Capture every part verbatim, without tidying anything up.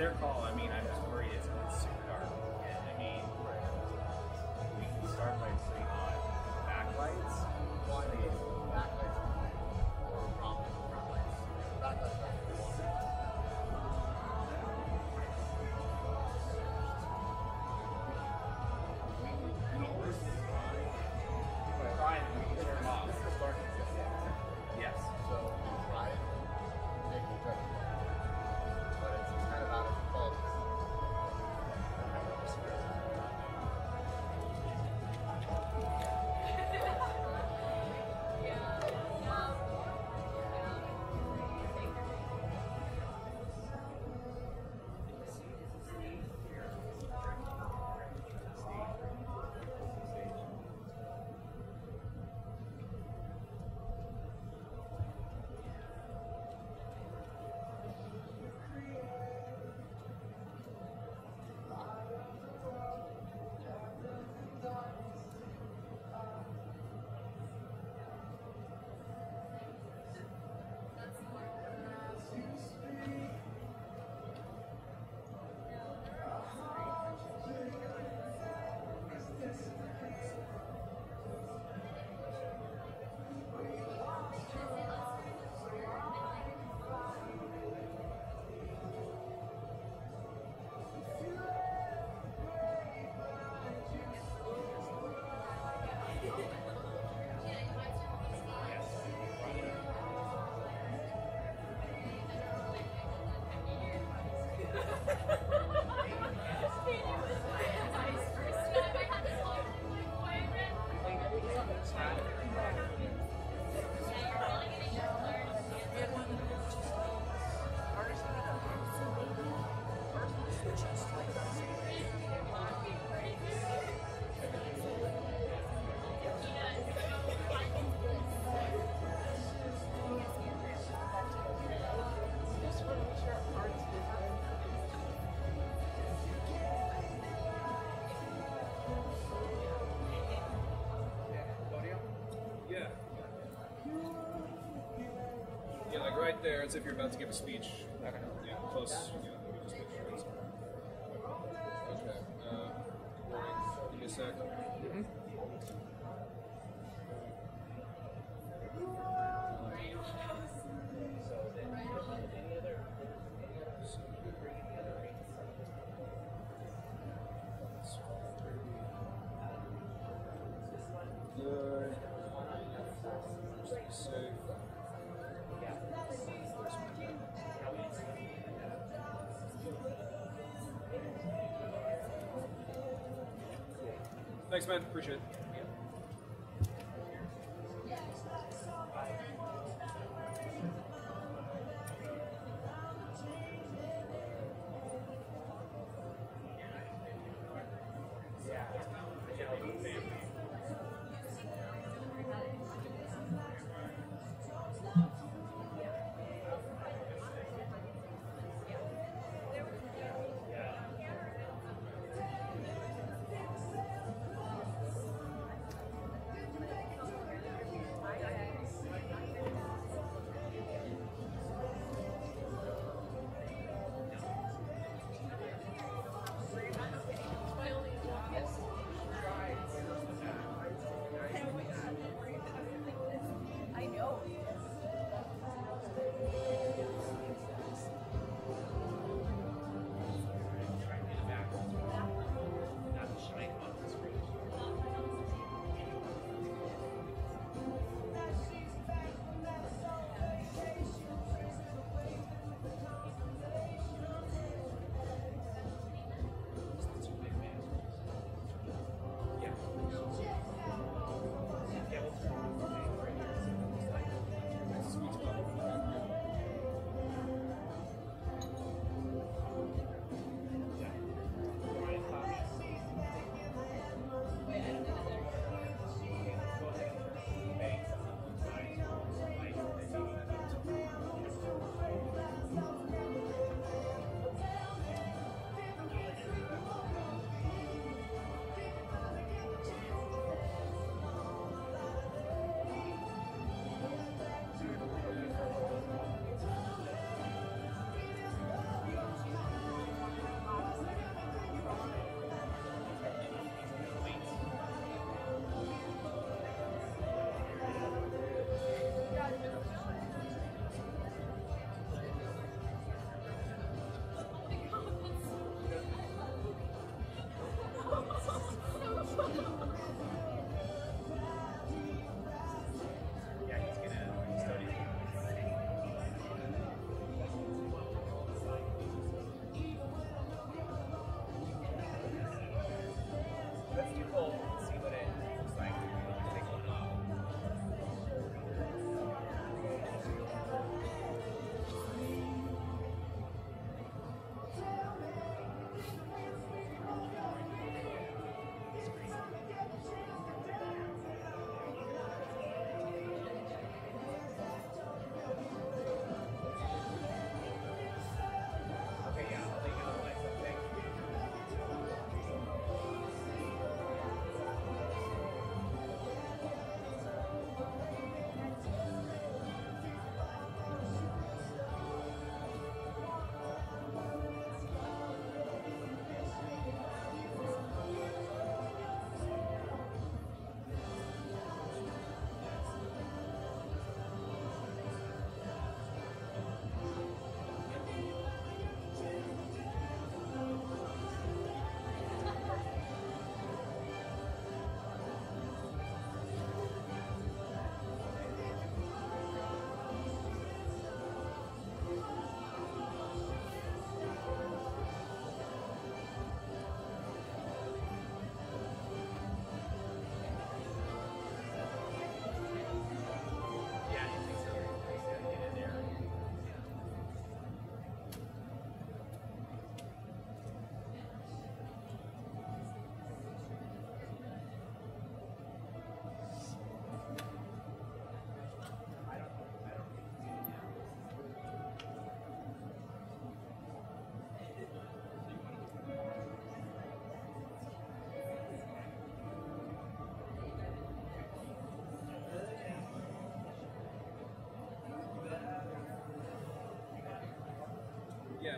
their call. I mean, I'm just worried it's, it's super dark. And, I mean, we can start by putting on backlights. One is backlights or prompt front lights. Backlights are the one. Try and we can turn them off. Yes. So try it, make the judgment. But it's, it's kind of out of default. Yeah, like right there, as if you're about to give a speech. Okay. Yeah, close. Yeah, let me just make sure it's... Okay. Uh, recording. Give me a sec. Mm-hmm. Good. Just be safe. Thanks, man. Appreciate it.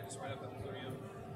just right up at the podium.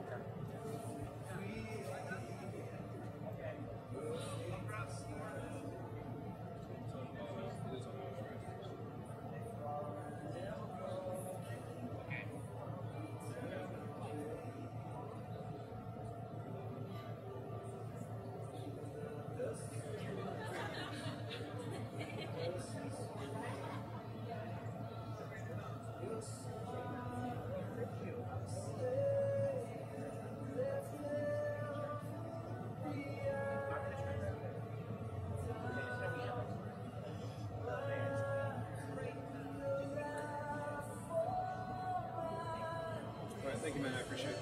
Thank you, man. I appreciate it.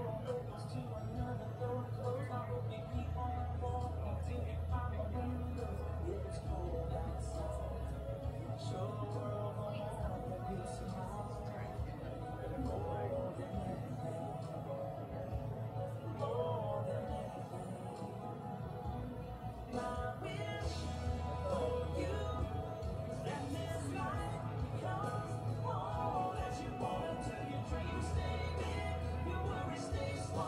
Stay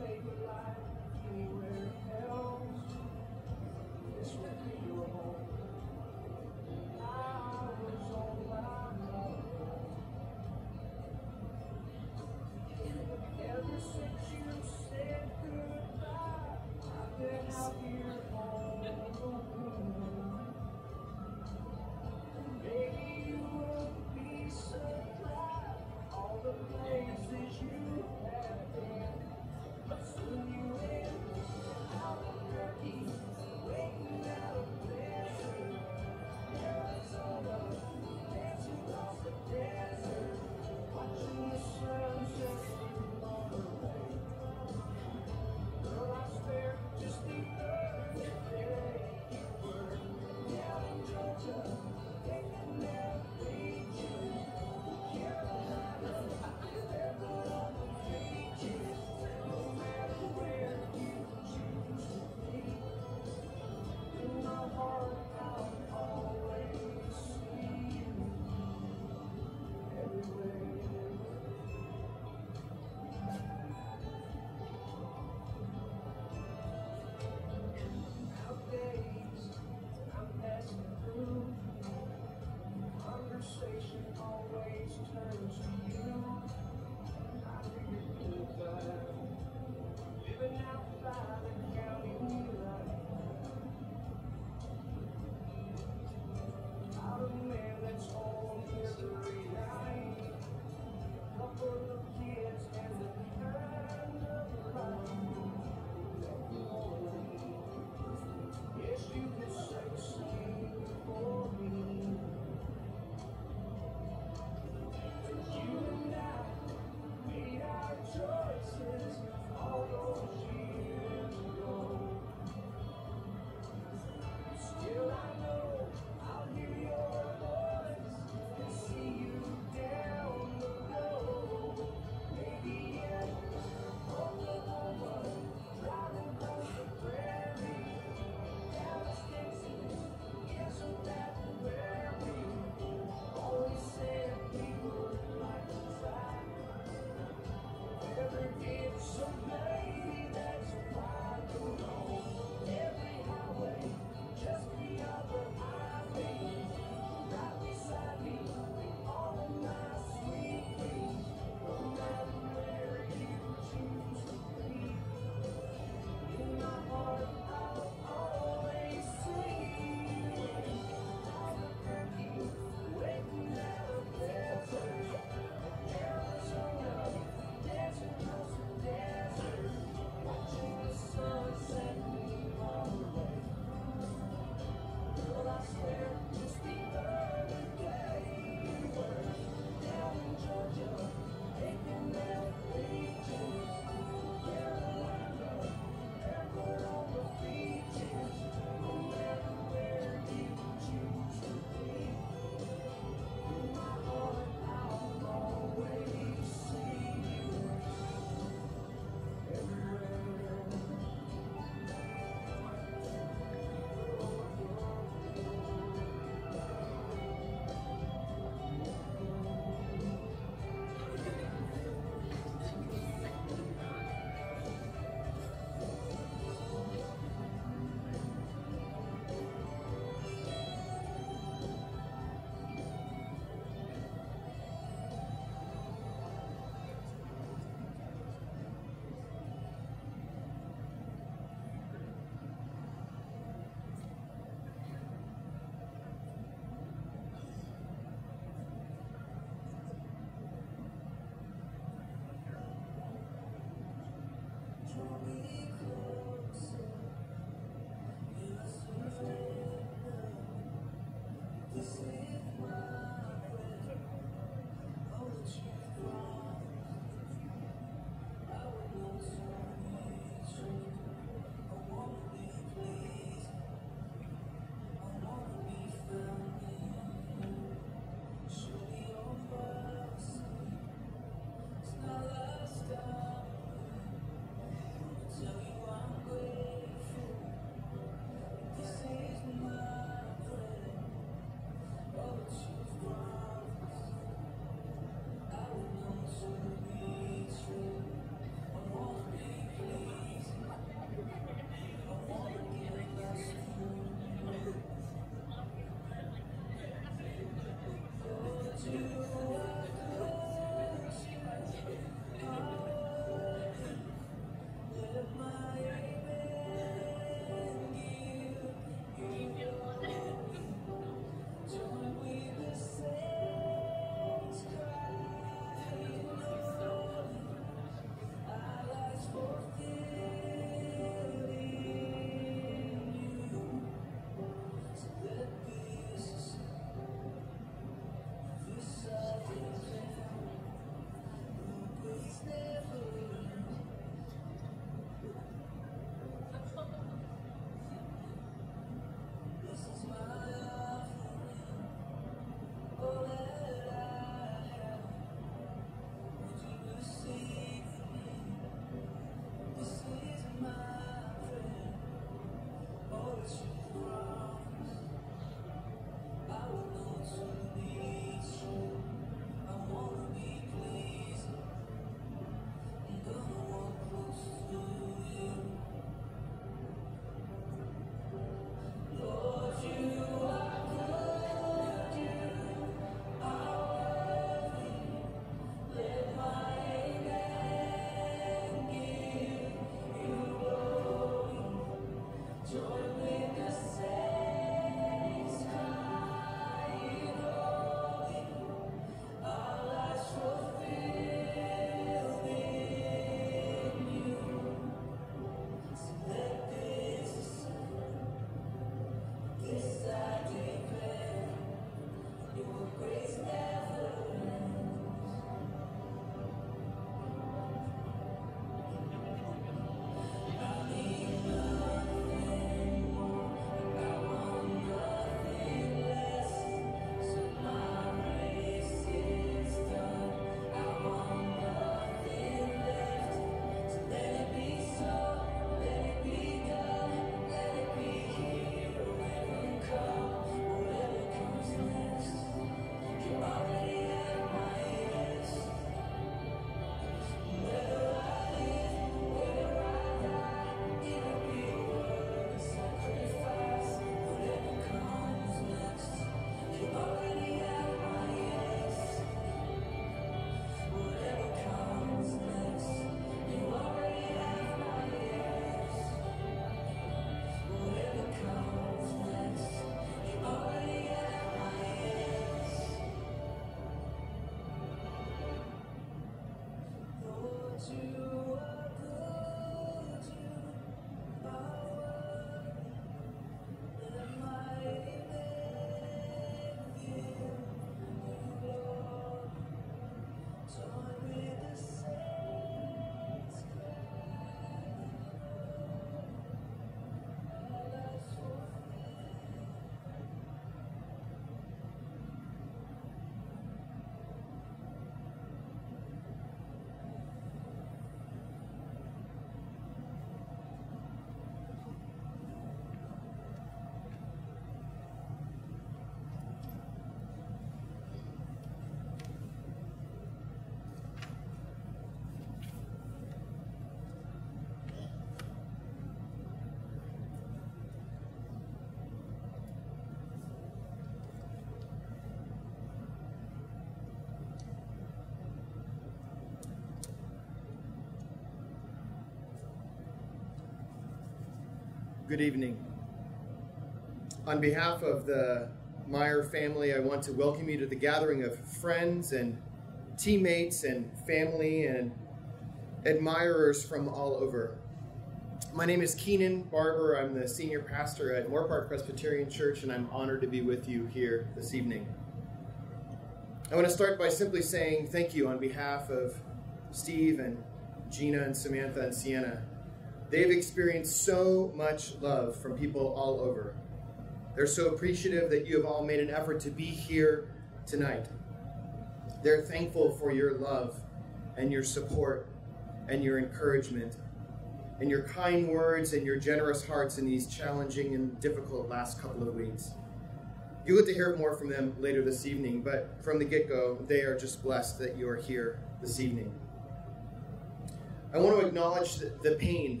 Good evening. On behalf of the Meyer family, I want to welcome you to the gathering of friends and teammates and family and admirers from all over. My name is Keenan Barber. I'm the senior pastor at Newbury Park Presbyterian Church, and I'm honored to be with you here this evening. I want to start by simply saying thank you on behalf of Steve and Gina and Samantha and Sienna. They've experienced so much love from people all over. They're so appreciative that you have all made an effort to be here tonight. They're thankful for your love and your support and your encouragement and your kind words and your generous hearts in these challenging and difficult last couple of weeks. You'll get to hear more from them later this evening, but from the get-go, they are just blessed that you are here this evening. I want to acknowledge the, the pain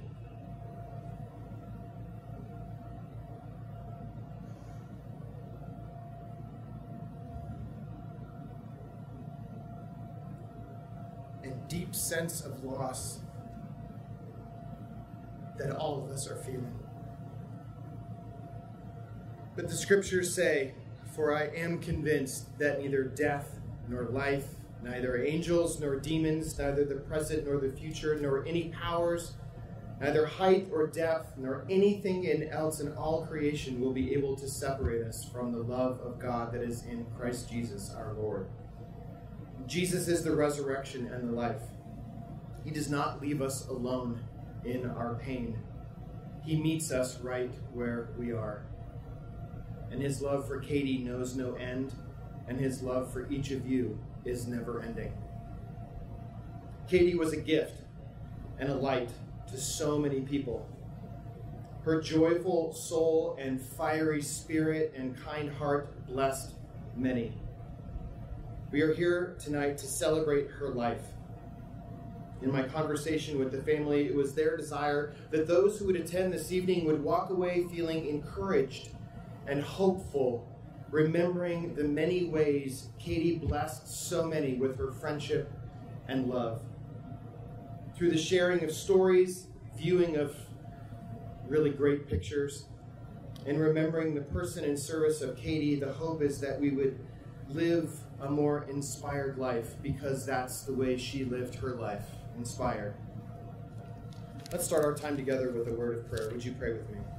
deep sense of loss that all of us are feeling. But the scriptures say, "For I am convinced that neither death nor life, neither angels nor demons, neither the present nor the future, nor any powers, neither height or depth, nor anything in else in all creation will be able to separate us from the love of God that is in Christ Jesus our Lord." Jesus is the resurrection and the life. He does not leave us alone in our pain. He meets us right where we are. And his love for Katie knows no end, and his love for each of you is never ending. Katie was a gift and a light to so many people. Her joyful soul and fiery spirit and kind heart blessed many. We are here tonight to celebrate her life. In my conversation with the family, it was their desire that those who would attend this evening would walk away feeling encouraged and hopeful, remembering the many ways Katie blessed so many with her friendship and love. Through the sharing of stories, viewing of really great pictures, and remembering the person and service of Katie, the hope is that we would live a more inspired life, because that's the way she lived her life, inspired. Let's start our time together with a word of prayer. Would you pray with me?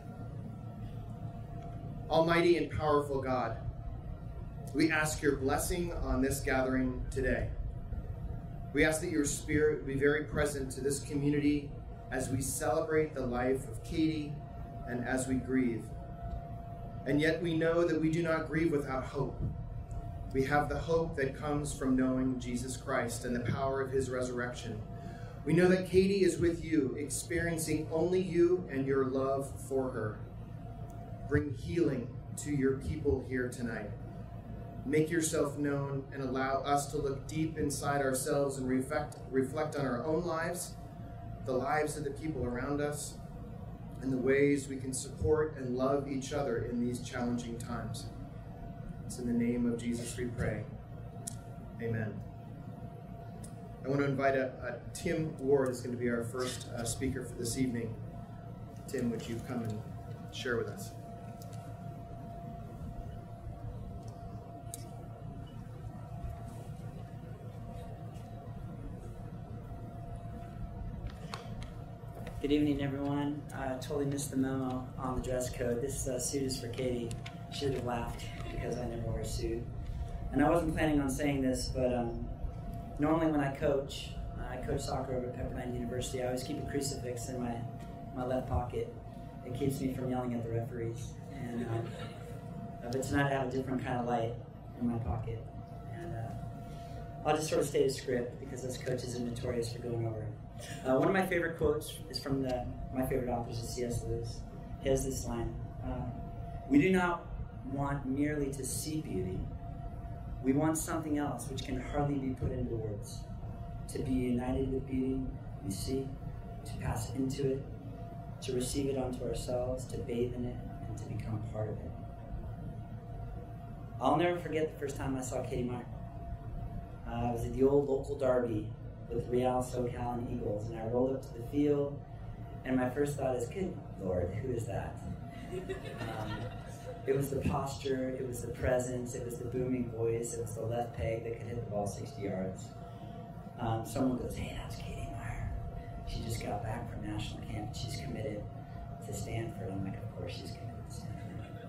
Almighty and powerful God, we ask your blessing on this gathering today. We ask that your Spirit be very present to this community as we celebrate the life of Katie and as we grieve. And yet we know that we do not grieve without hope. We have the hope that comes from knowing Jesus Christ and the power of his resurrection. We know that Katie is with you, experiencing only you and your love for her. Bring healing to your people here tonight. Make yourself known and allow us to look deep inside ourselves and reflect, reflect on our own lives, the lives of the people around us, and the ways we can support and love each other in these challenging times. It's in the name of Jesus we pray. Amen. I want to invite a, a Tim Ward is going to be our first uh, speaker for this evening. Tim, would you come and share with us? Good evening, everyone. I totally missed the memo on the dress code. This uh, suit is for Katie. Should have laughed because I never wear a suit. And I wasn't planning on saying this, but um, normally when I coach, uh, I coach soccer over at Pepperdine University, I always keep a crucifix in my, my left pocket. It keeps me from yelling at the referees. And uh, but tonight I have a different kind of light in my pocket. And uh, I'll just sort of state a script because us coaches are notorious for going over it. Uh, one of my favorite quotes is from the, my favorite authors is C S Lewis. He has this line, uh, "We do not want merely to see beauty. We want something else which can hardly be put into words. To be united with beauty we see, to pass into it, to receive it onto ourselves, to bathe in it, and to become part of it." I'll never forget the first time I saw Katie Meyer. Uh, I was at the old local derby with Real, SoCal, and Eagles, and I rolled up to the field, And my first thought is, good Lord, who is that? Um, it was the posture, it was the presence, it was the booming voice, it was the left peg that could hit the ball sixty yards. Um, someone goes, hey, that's Katie Meyer. She just got back from national camp. She's committed to Stanford. I'm like, of course she's committed to Stanford.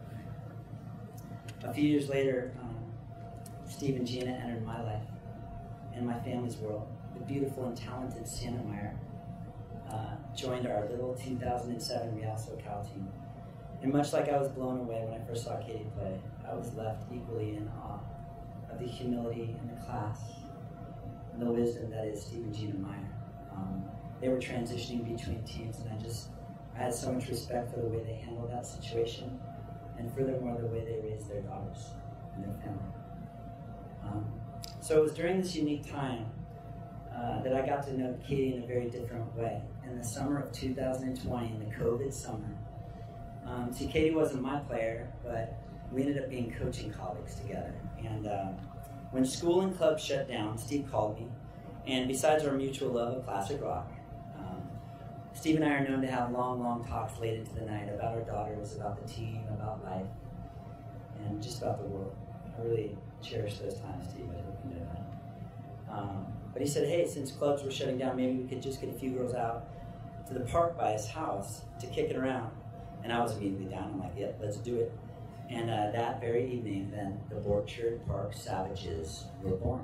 A few years later, um, Steve and Gina entered my life and my family's world. The beautiful and talented Sienna Meyer uh, joined our little two thousand seven Real SoCal team. And much like I was blown away when I first saw Katie play, I was left equally in awe of the humility in the class and the wisdom that is Steve and Gina Meyer. Um, they were transitioning between teams, and I just, I had so much respect for the way they handled that situation, and furthermore, the way they raised their daughters and their family. Um, so it was during this unique time uh, that I got to know Katie in a very different way. In the summer of two thousand twenty, in the COVID summer, um, see, Katie wasn't my player, but we ended up being coaching colleagues together. And uh, when school and club shut down, Steve called me, and besides our mutual love of classic rock, um, Steve and I are known to have long, long talks late into the night about our daughters, about the team, about life, and just about the world. I really cherish those times, Steve. I hope you know that. Um, but he said, hey, since clubs were shutting down, maybe we could just get a few girls out to the park by his house to kick it around. And I was immediately down. I'm like, yeah, let's do it. And uh, that very evening, then, the Borchard Park Savages were born.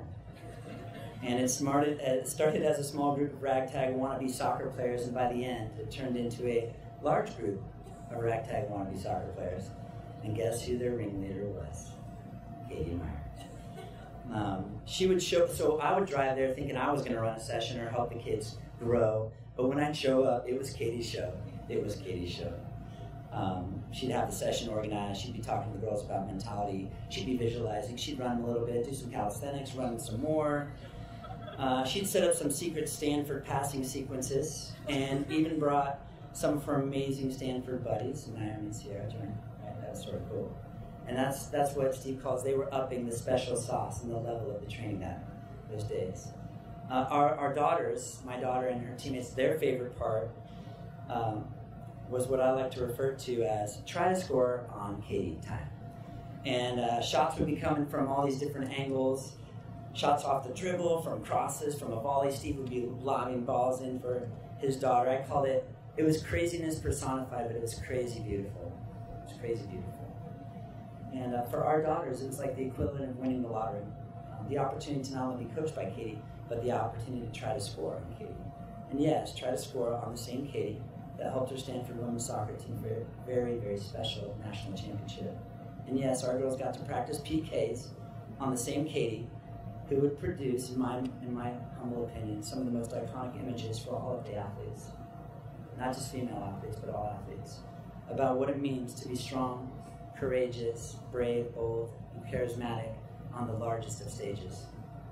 And it, smarted, it started as a small group of ragtag wannabe soccer players, and by the end, it turned into a large group of ragtag wannabe soccer players. And guess who their ringleader was? Katie Meyer. Um, she would show, so I would drive there thinking I was going to run a session or help the kids grow. But when I'd show up, it was Katie's show. It was Katie's show. Um, she'd have the session organized. She'd be talking to the girls about mentality. She'd be visualizing. She'd run a little bit, do some calisthenics, run some more. Uh, she'd set up some secret Stanford passing sequences, and even brought some of her amazing Stanford buddies, Meyer and Sierra joined. Right? That's sort of cool. And that's that's what Steve calls, they were upping the special sauce and the level of the training that those days. Uh, our, our daughters, my daughter and her teammates, their favorite part um, was what I like to refer to as try to score on Katie time. And uh, shots would be coming from all these different angles, shots off the dribble, from crosses, from a volley. Steve would be lobbing balls in for his daughter. I called it, it was craziness personified, but it was crazy beautiful. It was crazy beautiful. And uh, for our daughters, it was like the equivalent of winning the lottery. Um, the opportunity to not only be coached by Katie, but the opportunity to try to score on Katie. And yes, try to score on the same Katie that helped her Stanford women's soccer team for a very, very special national championship. And yes, our girls got to practice P Ks on the same Katie, who would produce, in my, in my humble opinion, some of the most iconic images for all of the athletes. Not just female athletes, but all athletes. About what it means to be strong, courageous, brave, bold, and charismatic on the largest of stages.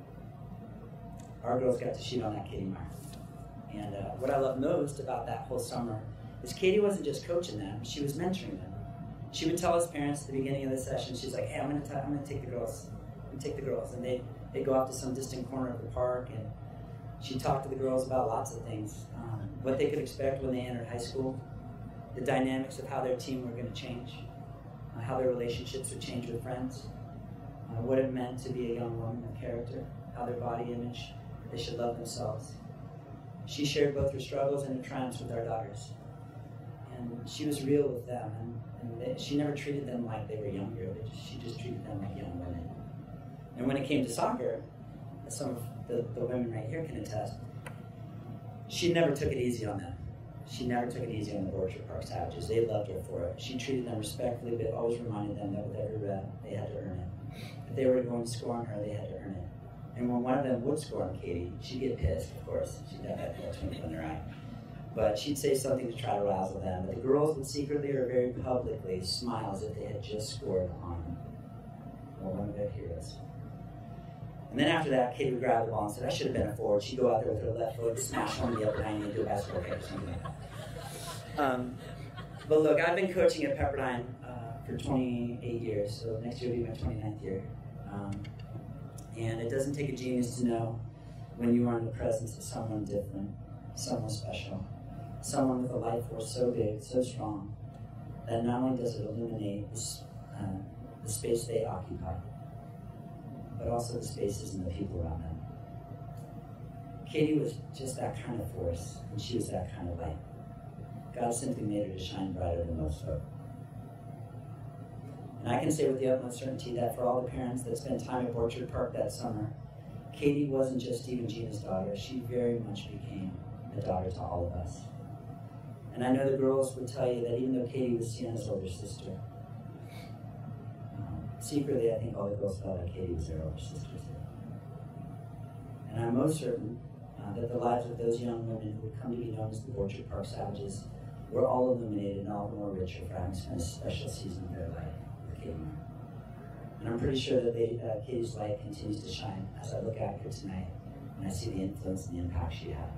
Our girls got to shoot on that Katie Meyer. And uh, what I love most about that whole summer is Katie wasn't just coaching them, she was mentoring them. She would tell us parents at the beginning of the session, she's like, hey, I'm gonna, t I'm gonna take the girls, I'm gonna take the girls. And they'd, they'd go off to some distant corner of the park, and she'd talk to the girls about lots of things. Um, what they could expect when they entered high school, the dynamics of how their team were gonna change, uh, how their relationships would change with friends, uh, what it meant to be a young woman of character, how their body image, they should love themselves. She shared both her struggles and her triumphs with our daughters. And she was real with them, and, and they, she never treated them like they were younger. They just, she just treated them like young women. And when it came to soccer, as some of the, the women right here can attest, she never took it easy on them. She never took it easy on the Borchard Park Savages. They loved her for it. She treated them respectfully, but always reminded them that with every rep, they had to earn it. If they were going to score on her, they had to earn it. And when one of them would score on Katie, she'd get pissed, of course. She'd have that twinkle in her eye. But she'd say something to try to razzle them. But the girls would secretly or very publicly smile as if they had just scored on well, one of their heroes. And then after that, Katie would grab the ball and say, I should have been a forward. She'd go out there with her left foot, smash one of the upper nine, and do a basketball kick or something. Um, but look, I've been coaching at Pepperdine uh, for twenty-eight years, so next year will be my twenty-ninth year. Um, and it doesn't take a genius to know when you are in the presence of someone different, someone special, someone with a life force so big, so strong, that not only does it illuminate this, uh, the space they occupy, but also the spaces and the people around them. Katie was just that kind of force, and she was that kind of light. God simply made her to shine brighter than most folk. And I can say with the utmost certainty that for all the parents that spent time at Orchard Park that summer, Katie wasn't just Steve and Gina's daughter, she very much became a daughter to all of us. And I know the girls would tell you that even though Katie was Sienna's older sister, um, secretly I think all the girls felt like Katie was their older sister too. And I'm most certain uh, that the lives of those young women who would come to be known as the Orchard Park Savages were all illuminated and all the more richer for having spent a special season of their life with Katie. And I'm pretty sure that they, uh, Katie's light continues to shine as I look at her tonight and I see the influence and the impact she had.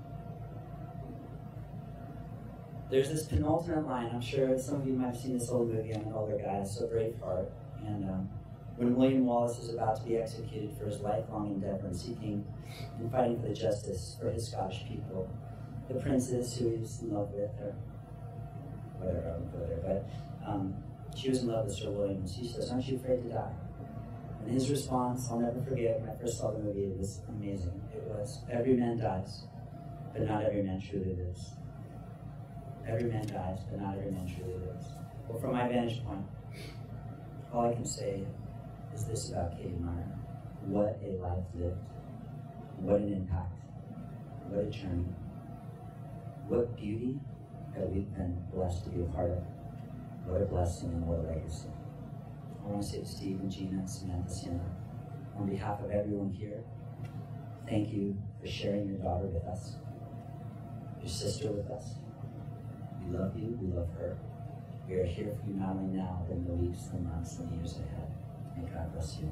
There's this penultimate line. I'm sure some of you might have seen this old movie. I'm an older guy, so Braveheart. And um, when William Wallace is about to be executed for his lifelong endeavor in seeking and fighting for the justice for his Scottish people, the princess who he was in love with, or whatever, I won't go there, but um, she was in love with Sir William, and she says, "Aren't you afraid to die?" And his response, I'll never forget, when I first saw the movie, it was amazing. It was, "Every man dies, but not every man truly lives. Every man dies, but not every man truly lives." Well, from my vantage point, all I can say is this about Katie Meyer. What a life lived. What an impact. What a journey. What beauty that we've been blessed to be a part of. What a blessing and what a legacy. I want to say to Steve and Gina and Samantha, Sienna, on behalf of everyone here, thank you for sharing your daughter with us, your sister with us. We love you, we love her. We are here for you not only now, but in the weeks, the months, and the years ahead. May God bless you.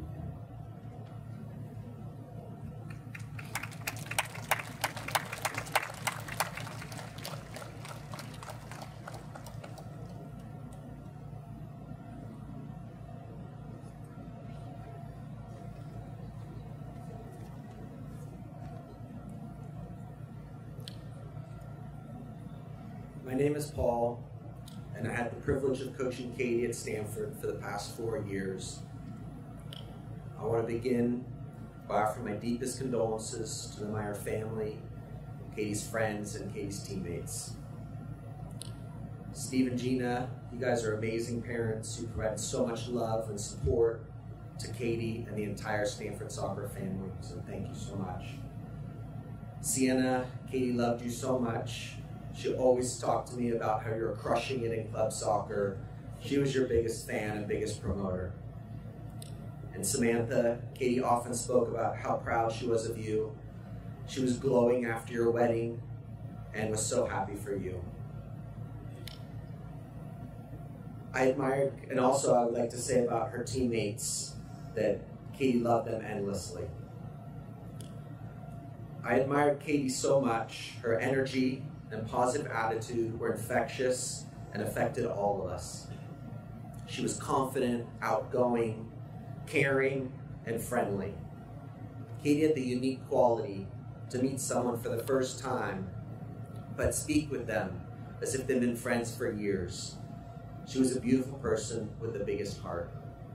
My name is Paul, and I had the privilege of coaching Katie at Stanford for the past four years. I want to begin by offering my deepest condolences to the Meyer family, Katie's friends, and Katie's teammates. Steve and Gina, you guys are amazing parents who provided so much love and support to Katie and the entire Stanford soccer family, so thank you so much. Sienna, Katie loved you so much. She always talked to me about how you were crushing it in club soccer. She was your biggest fan and biggest promoter. And Samantha, Katie often spoke about how proud she was of you. She was glowing after your wedding and was so happy for you. I admired, and also I would like to say about her teammates, that Katie loved them endlessly. I admired Katie so much. Her energy and positive attitude were infectious and affected all of us. She was confident, outgoing, caring, and friendly. Katie had the unique quality to meet someone for the first time, but speak with them as if they'd been friends for years. She was a beautiful person with the biggest heart.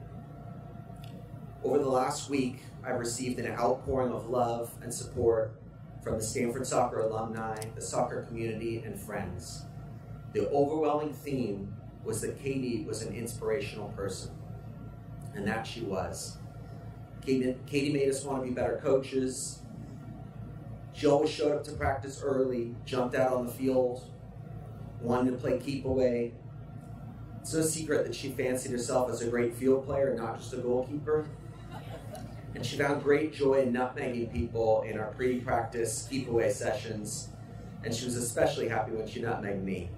Over the last week, I've received an outpouring of love and support from the Stanford soccer alumni, the soccer community, and friends. The overwhelming theme was that Katie was an inspirational person, and that she was. Katie, Katie made us want to be better coaches. She always showed up to practice early, jumped out on the field, wanted to play keep away. It's no secret that she fancied herself as a great field player, not just a goalkeeper. And she found great joy in nutmegging people in our pre-practice keep-away sessions, and she was especially happy when she nutmegged me.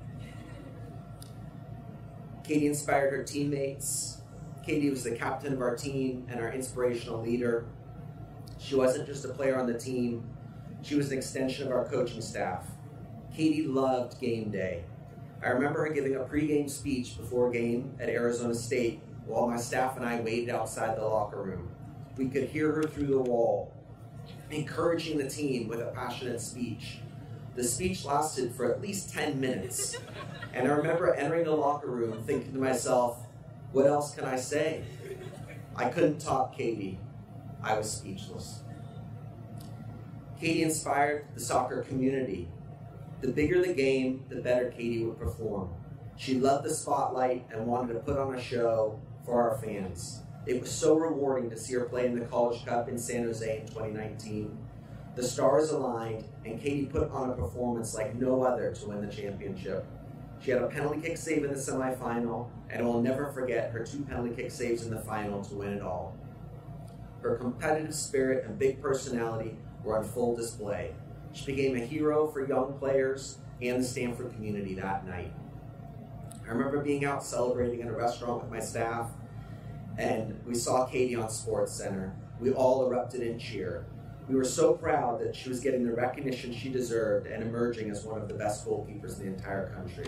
Katie inspired her teammates. Katie was the captain of our team and our inspirational leader. She wasn't just a player on the team, she was an extension of our coaching staff. Katie loved game day. I remember her giving a pre-game speech before game at Arizona State while my staff and I waited outside the locker room. We could hear her through the wall, encouraging the team with a passionate speech, The speech lasted for at least ten minutes, and I remember entering the locker room thinking to myself, what else can I say? I couldn't top Katie. I was speechless. Katie inspired the soccer community. The bigger the game, the better Katie would perform. She loved the spotlight and wanted to put on a show for our fans. It was so rewarding to see her play in the College Cup in San Jose in twenty nineteen. The stars aligned, and Katie put on a performance like no other to win the championship. She had a penalty kick save in the semifinal, and I will never forget her two penalty kick saves in the final to win it all. Her competitive spirit and big personality were on full display. She became a hero for young players and the Stanford community that night. I remember being out celebrating in a restaurant with my staff, and we saw Katie on SportsCenter. We all erupted in cheer. We were so proud that she was getting the recognition she deserved and emerging as one of the best goalkeepers in the entire country.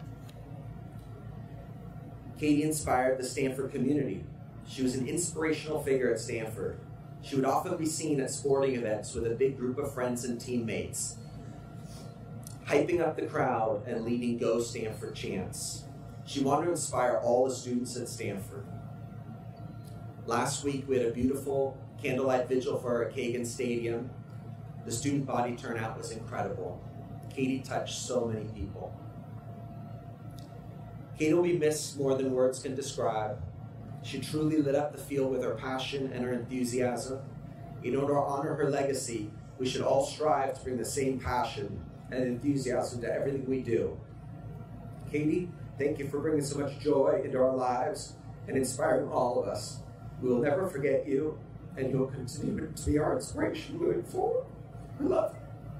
Katie inspired the Stanford community. She was an inspirational figure at Stanford. She would often be seen at sporting events with a big group of friends and teammates, hyping up the crowd and leading Go Stanford chants. She wanted to inspire all the students at Stanford. Last week, we had a beautiful candlelight vigil for her at Kagan Stadium. The student body turnout was incredible. Katie touched so many people. Katie will be missed more than words can describe. She truly lit up the field with her passion and her enthusiasm. In order to honor her legacy, we should all strive to bring the same passion and enthusiasm to everything we do. Katie, thank you for bringing so much joy into our lives and inspiring all of us. We will never forget you, and you will continue to be our inspiration moving forward. We love you.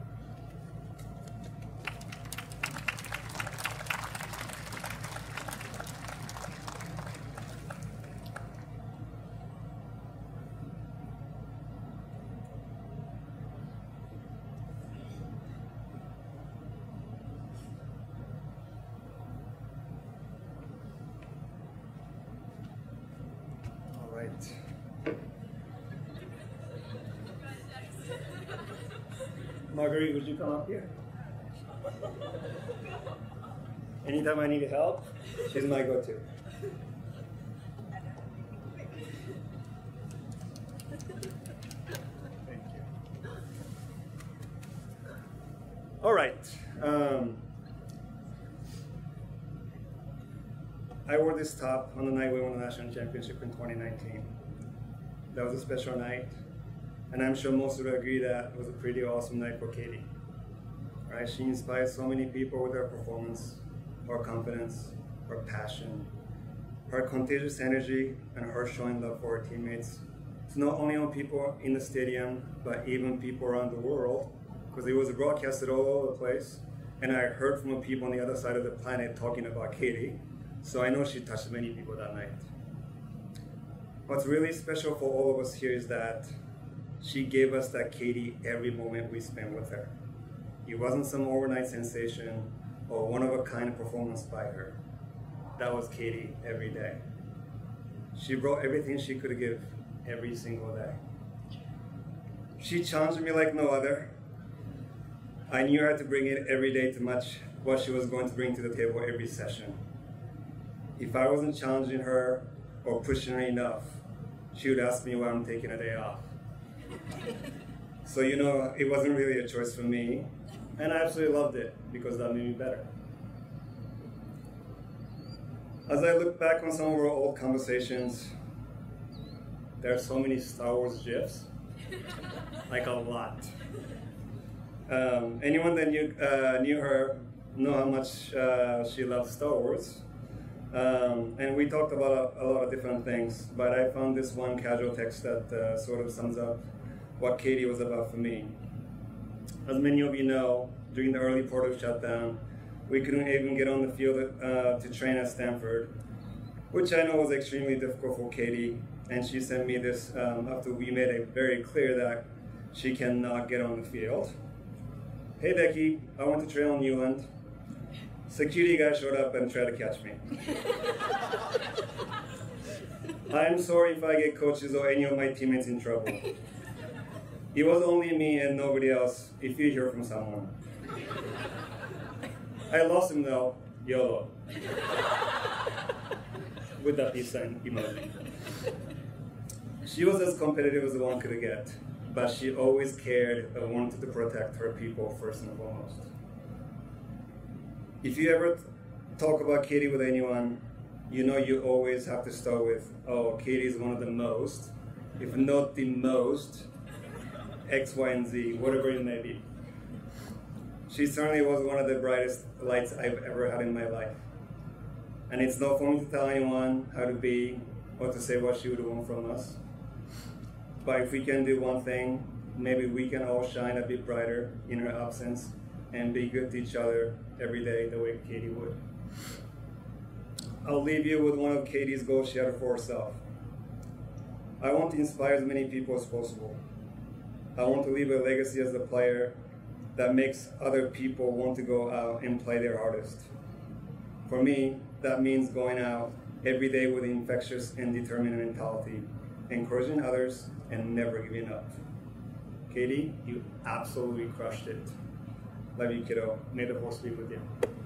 Marguerite, would you come up here? Anytime I need help, she's my go-to. Thank you. All right. Um, I wore this top on the night we won the national championship in twenty nineteen. That was a special night. And I'm sure most would agree that it was a pretty awesome night for Katie. Right? She inspired so many people with her performance, her confidence, her passion, her contagious energy, and her showing love for her teammates. It's not only on people in the stadium, but even people around the world, because it was broadcasted all over the place. And I heard from people on the other side of the planet talking about Katie. So I know she touched many people that night. What's really special for all of us here is that she gave us that Katie every moment we spent with her. It wasn't some overnight sensation or one-of-a-kind performance by her. That was Katie every day. She brought everything she could give every single day. She challenged me like no other. I knew I had to bring it every day to match what she was going to bring to the table every session. If I wasn't challenging her or pushing her enough, she would ask me why I'm taking a day off. So, you know, it wasn't really a choice for me, and I absolutely loved it because that made me better. As I look back on some of our old conversations, there are so many Star Wars GIFs, like a lot. Um, anyone that knew, uh, knew her know how much uh, she loved Star Wars. Um, and we talked about a, a lot of different things, but I found this one casual text that uh, sort of sums up what Katie was about for me. As many of you know, during the early part of shutdown, we couldn't even get on the field uh, to train at Stanford, which I know was extremely difficult for Katie. And she sent me this um, after we made it very clear that she cannot get on the field. Hey Becky, I want to train on Newland. Security guy showed up and tried to catch me. I'm sorry if I get coaches or any of my teammates in trouble. It was only me and nobody else if you hear from someone. I lost him though, YOLO. With that peace sign emoji. She was as competitive as one could get, but she always cared and wanted to protect her people first and foremost. If you ever talk about Katie with anyone, you know you always have to start with, oh, Katie is one of the most, if not the most, X, Y, and Z, whatever it may be. She certainly was one of the brightest lights I've ever had in my life. And it's not for me to tell anyone how to be or to say what she would want from us. But if we can do one thing, maybe we can all shine a bit brighter in her absence and be good to each other every day the way Katie would. I'll leave you with one of Katie's goals she had for herself. I want to inspire as many people as possible. I want to leave a legacy as a player that makes other people want to go out and play their hardest. For me, that means going out every day with an infectious and determined mentality, encouraging others and never giving up. Katie, you absolutely crushed it. Love you, kiddo. May the force be with you.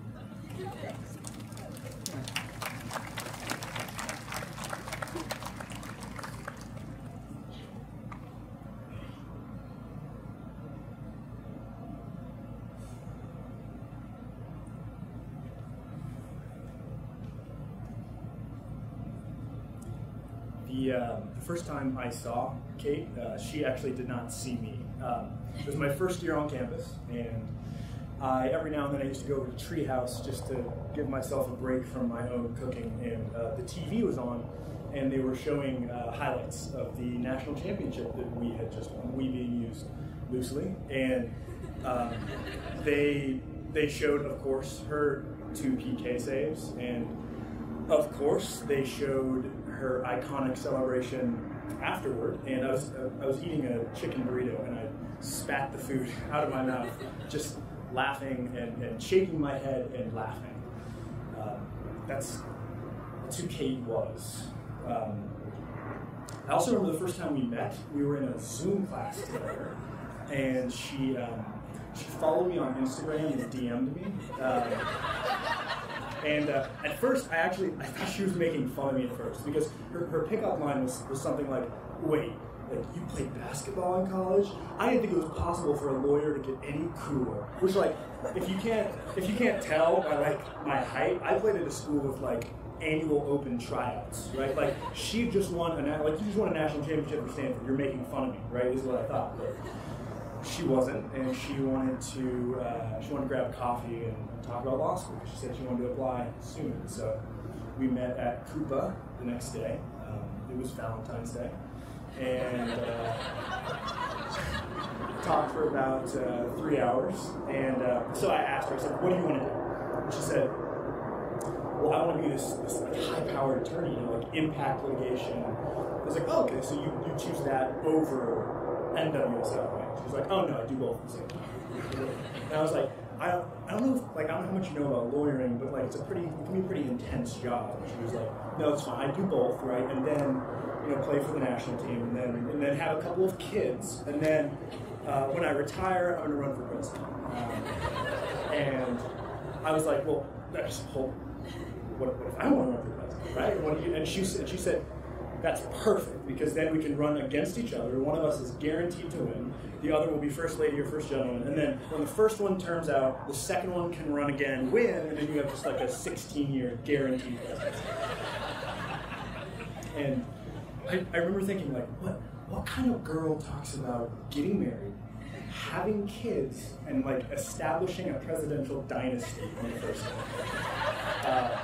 The, uh, the first time I saw Kate, uh, she actually did not see me. Um, it was my first year on campus, and I, every now and then I used to go over to Treehouse just to give myself a break from my own cooking, and uh, the T V was on, and they were showing uh, highlights of the national championship that we had just won, we being used loosely, and um, they, they showed, of course, her two P K saves, and of course they showed her iconic celebration afterward, and I was uh, I was eating a chicken burrito, and I spat the food out of my mouth, just laughing and, and shaking my head and laughing. Um, that's that's who Kate was. Um, I also remember the first time we met. We were in a Zoom class together, and she um, she followed me on Instagram and D M'd me. Um, And uh, at first, I actually, I thought she was making fun of me at first, because her, her pickup line was, was something like, wait, like, you played basketball in college? I didn't think it was possible for a lawyer to get any cooler. Which, like, if you can't, if you can't tell by, like, my height, I played at a school with, like, annual open tryouts, right? Like, she just won, a, like, you just won a national championship for Stanford, you're making fun of me, right, is what I thought. But she wasn't, and she wanted to, uh, she wanted to grab coffee and talk about law school. She said she wanted to apply soon. So we met at Koopa the next day. Um, it was Valentine's Day. And uh, talked for about uh, three hours. And uh, so I asked her, I said, what do you want to do? And she said, well, I want to be this, this like, high-powered attorney, you know, like impact litigation. I was like, oh, okay, so you, you choose that over N W S L, right? She was like, oh, no, I do both. I was like, and I was like, I don't, I don't know, if, like, I don't know how much you know about lawyering, but like, it's a pretty, it can be a pretty intense job. And she was like, no, it's fine. I do both, right? And then, you know, play for the national team, and then, and then have a couple of kids, and then uh, when I retire, I'm gonna run for president. Um, and I was like, well, that's whole. What, what if I want to run for president, right? What do you, and she said, she said, that's perfect, because then we can run against each other. One of us is guaranteed to win. The other will be first lady or first gentleman. And then when the first one turns out, the second one can run again, win, and then you have just like a sixteen-year guaranteed presidency. And I, I remember thinking, like, what, what kind of girl talks about getting married, having kids, and like establishing a presidential dynasty in the first one? Uh,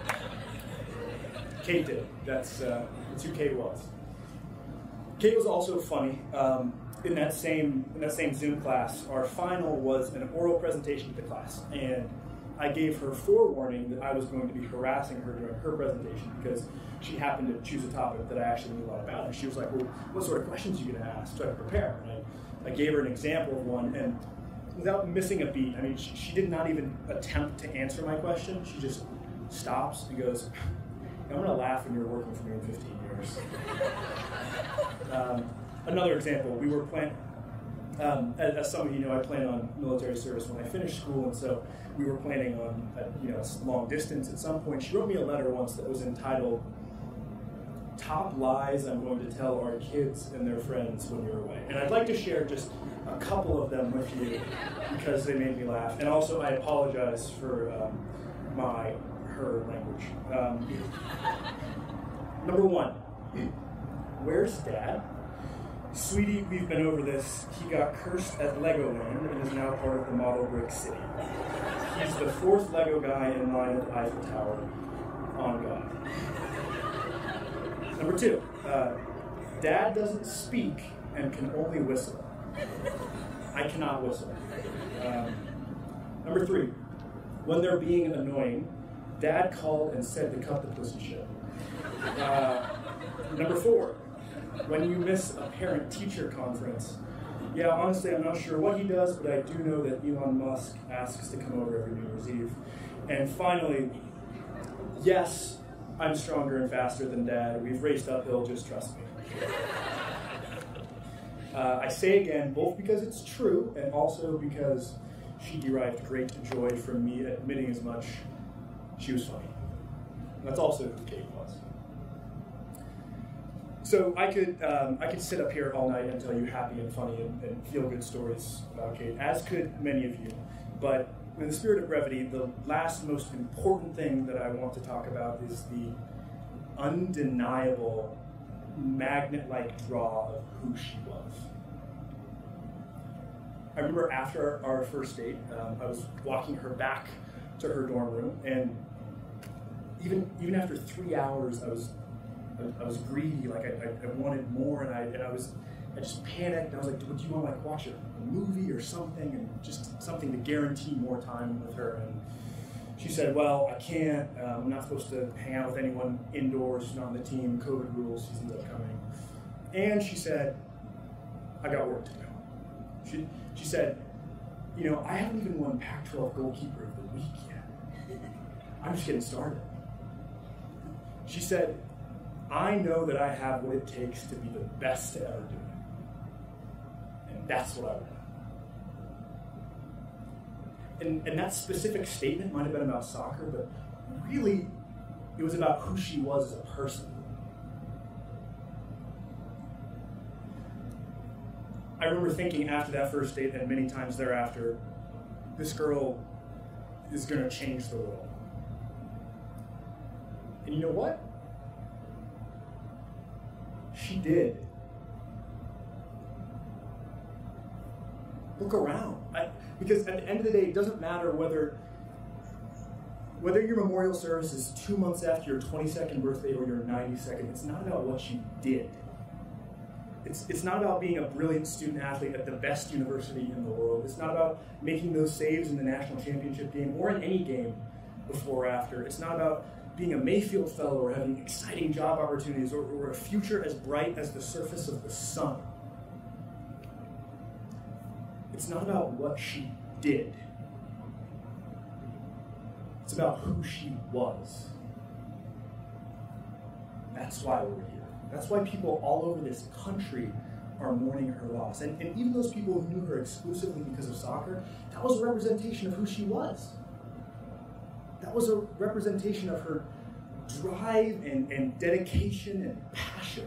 Kate did. That's, uh, that's who Kate was. Kate was also funny. Um, in that same in that same Zoom class, our final was an oral presentation to the class, and I gave her forewarning that I was going to be harassing her during her presentation because she happened to choose a topic that I actually knew a lot about. And she was like, "Well, what sort of questions are you going to ask?" So I could prepare. And I, I gave her an example of one, and without missing a beat, I mean, she, she did not even attempt to answer my question. She just stops and goes, I'm going to laugh when you're working for me in fifteen years. um, another example, we were playing, Um, as, as some of you know, I plan on military service when I finish school, and so we were planning on, uh, you know, long distance at some point. She wrote me a letter once that was entitled, "Top Lies I'm Going to Tell Our Kids and Their Friends When You're Away." And I'd like to share just a couple of them with you because they made me laugh. And also, I apologize for um, my, her language. Um, number one, where's Dad? Sweetie, we've been over this. He got cursed at Legoland and is now part of the model brick city. He's the fourth Lego guy in line at the Eiffel Tower. On God. Number two, uh, Dad doesn't speak and can only whistle. I cannot whistle. Um, number three, when they're being annoying, Dad called and said to cut the pussy shit. Uh, number four, when you miss a parent-teacher conference, yeah, honestly, I'm not sure what he does, but I do know that Elon Musk asks to come over every New Year's Eve. And finally, yes, I'm stronger and faster than Dad. We've raced uphill, just trust me. Uh, I say again, both because it's true and also because she derived great joy from me admitting as much. She was funny. And that's also who Kate was. So I could um, I could sit up here all night and tell you happy and funny and, and feel-good stories about Kate, as could many of you. But in the spirit of brevity, the last most important thing that I want to talk about is the undeniable magnet-like draw of who she was. I remember after our first date, um, I was walking her back to her dorm room, and even even after three hours, I was I, I was greedy, like I, I, I wanted more, and I and I was I just panicked. And I was like, "Would you want to like watch a, a movie or something, and just something to guarantee more time with her?" And she said, "Well, I can't. Um, I'm not supposed to hang out with anyone indoors. She's not on the team. COVID rules. She's upcoming." And she said, "I got work to do." She she said, "You know, I haven't even won Pac twelve Goalkeeper of the Week yet. I'm just getting started." She said, "I know that I have what it takes to be the best to ever do it. And that's what I want." And, and that specific statement might have been about soccer, but really, it was about who she was as a person. I remember thinking after that first date and many times thereafter, this girl is going to change the world. And you know what? She did. Look around. I, because at the end of the day, it doesn't matter whether whether your memorial service is two months after your twenty-second birthday or your ninety-second. It's not about what you did. It's, it's not about being a brilliant student athlete at the best university in the world. It's not about making those saves in the national championship game or in any game before or after. It's not about being a Mayfield fellow or having exciting job opportunities or, or a future as bright as the surface of the sun. It's not about what she did. It's about who she was. That's why we're here. That's why people all over this country are mourning her loss. And, and even those people who knew her exclusively because of soccer, that was a representation of who she was. That was a representation of her drive and, and dedication and passion.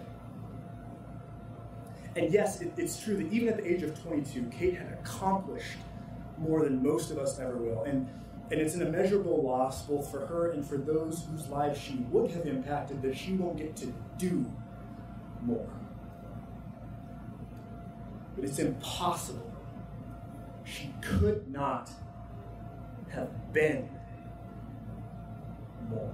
And yes, it, it's true that even at the age of twenty-two, Kate had accomplished more than most of us ever will. And, and it's an immeasurable loss both for her and for those whose lives she would have impacted that she won't get to do more. But it's impossible. She could not have been more.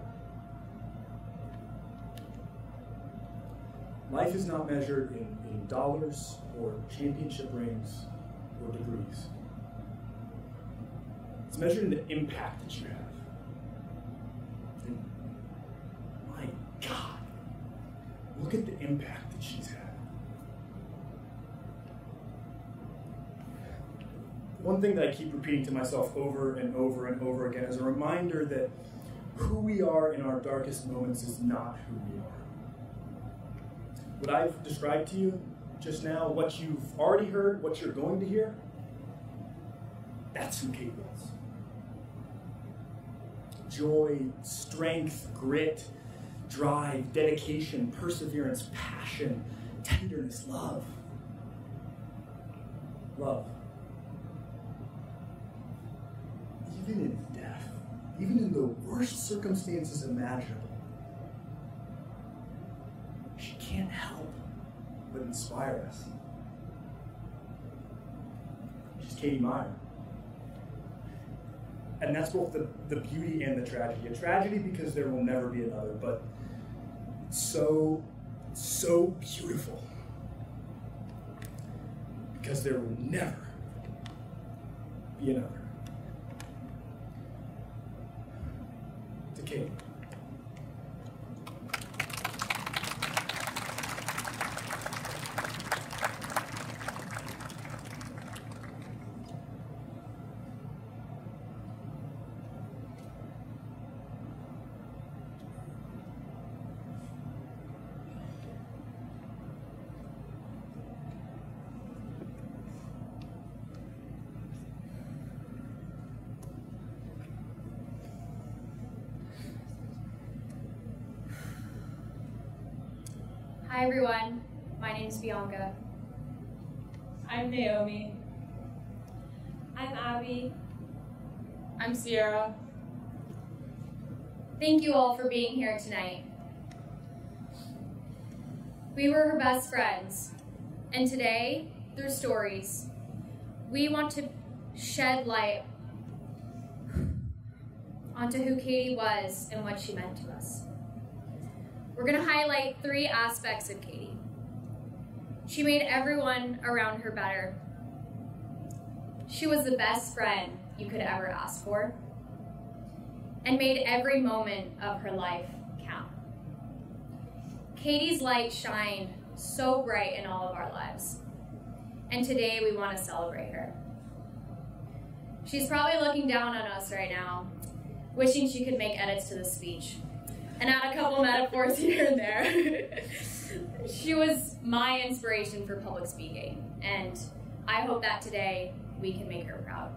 Life is not measured in, in dollars or championship rings or degrees. It's measured in the impact that you have. And my God, look at the impact that she's had. One thing that I keep repeating to myself over and over and over again is a reminder that who we are in our darkest moments is not who we are. What I've described to you just now, what you've already heard, what you're going to hear, that's who Kate was. Joy, strength, grit, drive, dedication, perseverance, passion, tenderness, love. Love. Even in death, even in the worst circumstances imaginable, she can't help but inspire us. She's Katie Meyer. And that's both the, the beauty and the tragedy. A tragedy because there will never be another, but so, so beautiful. Because there will never be another. To Katie. Hi everyone, my name is Bianca. I'm Naomi. I'm Abby. I'm Sierra. Thank you all for being here tonight. We were her best friends, and today, through stories, we want to shed light onto who Katie was and what she meant to us. We're going to highlight three aspects of Katie. She made everyone around her better. She was the best friend you could ever ask for, and made every moment of her life count. Katie's light shined so bright in all of our lives, and today we want to celebrate her. She's probably looking down on us right now, wishing she could make edits to this speech and add a couple metaphors here and there. She was my inspiration for public speaking, and I hope that today we can make her proud.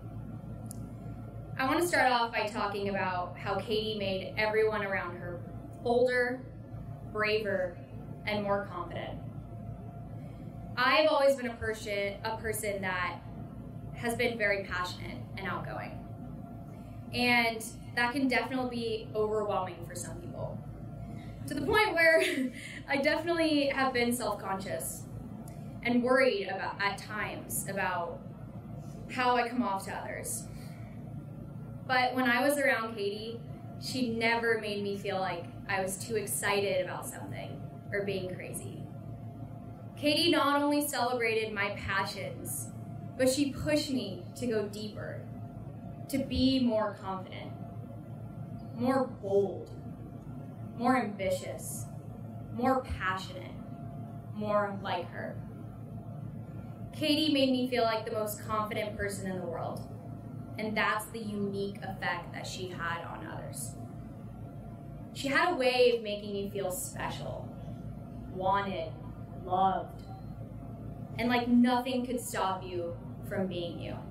I want to start off by talking about how Katie made everyone around her bolder, braver, and more confident. I've always been a person, a person that has been very passionate and outgoing. And that can definitely be overwhelming for some people. To the point where I definitely have been self-conscious and worried about, at times, about how I come off to others. But when I was around Katie, she never made me feel like I was too excited about something or being crazy. Katie not only celebrated my passions, but she pushed me to go deeper, to be more confident, more bold, more ambitious, more passionate, more like her. Katie made me feel like the most confident person in the world, and that's the unique effect that she had on others. She had a way of making you feel special, wanted, loved, and like nothing could stop you from being you.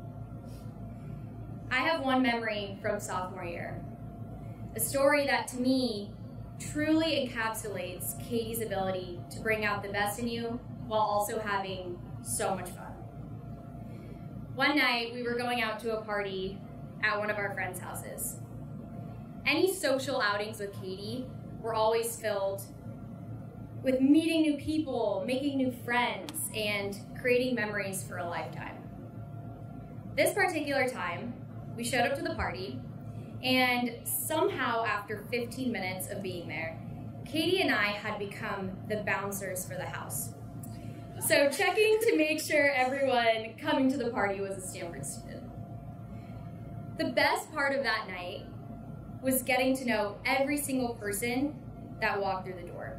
I have one memory from sophomore year, a story that to me truly encapsulates Katie's ability to bring out the best in you while also having so much fun. One night we were going out to a party at one of our friends' houses. Any social outings with Katie were always filled with meeting new people, making new friends, and creating memories for a lifetime. This particular time, we showed up to the party, and somehow after fifteen minutes of being there, Katie and I had become the bouncers for the house. So checking to make sure everyone coming to the party was a Stanford student. The best part of that night was getting to know every single person that walked through the door.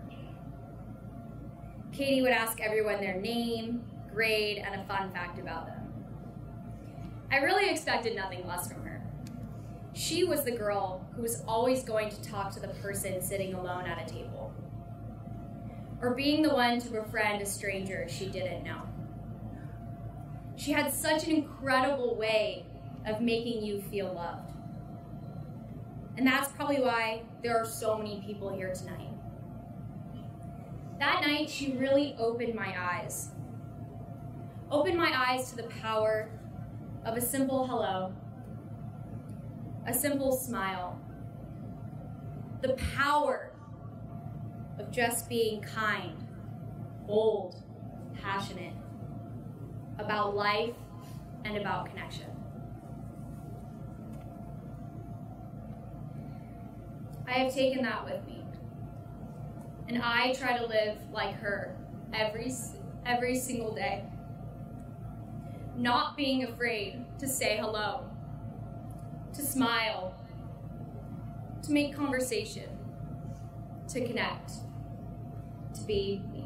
Katie would ask everyone their name, grade, and a fun fact about them. I really expected nothing less from her. She was the girl who was always going to talk to the person sitting alone at a table. or being the one to befriend a stranger she didn't know. She had such an incredible way of making you feel loved. And that's probably why there are so many people here tonight. That night, she really opened my eyes. Opened my eyes to the power of a simple hello, a simple smile, the power of just being kind, bold, passionate, about life and about connection. I have taken that with me, and I try to live like her every, every single day. Not being afraid to say hello, to smile, to make conversation, to connect, to be me.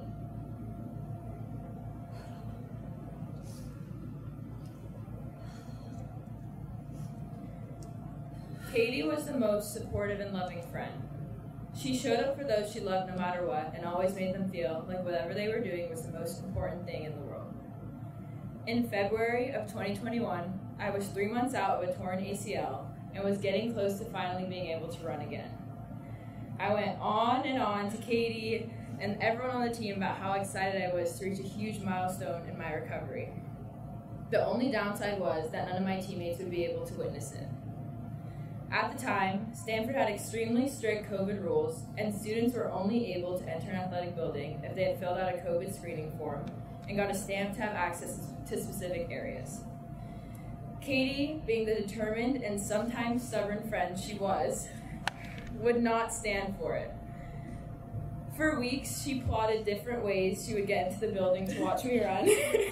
Katie was the most supportive and loving friend. She showed up for those she loved no matter what and always made them feel like whatever they were doing was the most important thing in the world. In February of twenty twenty-one, I was three months out of a torn A C L and was getting close to finally being able to run again. I went on and on to Katie and everyone on the team about how excited I was to reach a huge milestone in my recovery. The only downside was that none of my teammates would be able to witness it. At the time, Stanford had extremely strict COVID rules, and students were only able to enter an athletic building if they had filled out a COVID screening form and got a stamp to have access to specific areas. Katie, being the determined and sometimes stubborn friend she was, would not stand for it. For weeks, she plotted different ways she would get into the building to watch me run,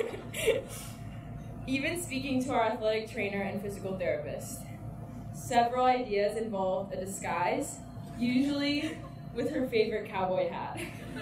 even speaking to our athletic trainer and physical therapist. Several ideas involved a disguise, usually with her favorite cowboy hat.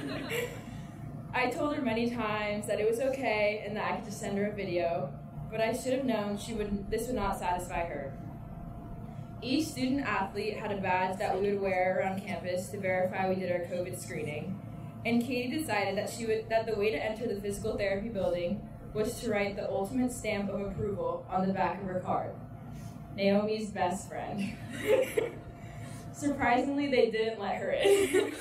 I told her many times that it was okay and that I could just send her a video, but I should have known she would, this would not satisfy her. Each student athlete had a badge that we would wear around campus to verify we did our COVID screening, and Katie decided that, she would, that the way to enter the physical therapy building was to write the ultimate stamp of approval on the back of her card. Naomi's best friend. Surprisingly, they didn't let her in.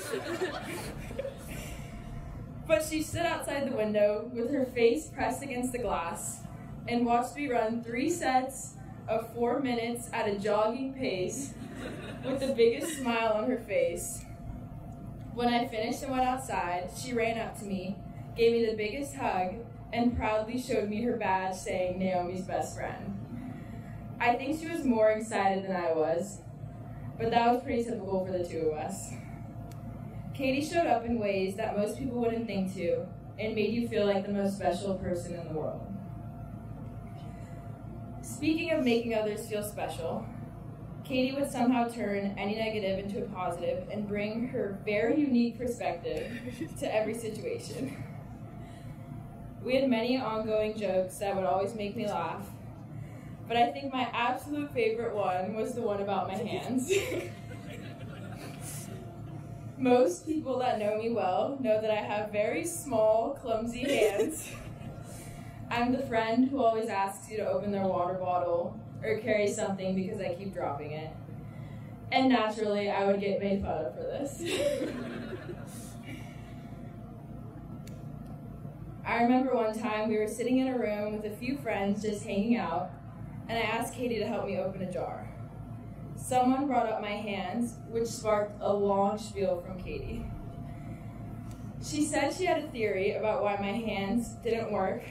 But she stood outside the window with her face pressed against the glass and watched me run three sets of four minutes at a jogging pace with the biggest smile on her face. When I finished and went outside, she ran up to me, gave me the biggest hug, and proudly showed me her badge saying Naomi's best friend. I think she was more excited than I was, but that was pretty typical for the two of us. Katie showed up in ways that most people wouldn't think to, and made you feel like the most special person in the world. Speaking of making others feel special, Katie would somehow turn any negative into a positive and bring her very unique perspective to every situation. We had many ongoing jokes that would always make me laugh, but I think my absolute favorite one was the one about my hands. Most people that know me well know that I have very small, clumsy hands. I'm the friend who always asks you to open their water bottle or carry something because I keep dropping it. And naturally, I would get made fun of for this. I remember one time we were sitting in a room with a few friends just hanging out, and I asked Katie to help me open a jar. Someone brought up my hands, which sparked a long spiel from Katie. She said she had a theory about why my hands didn't work,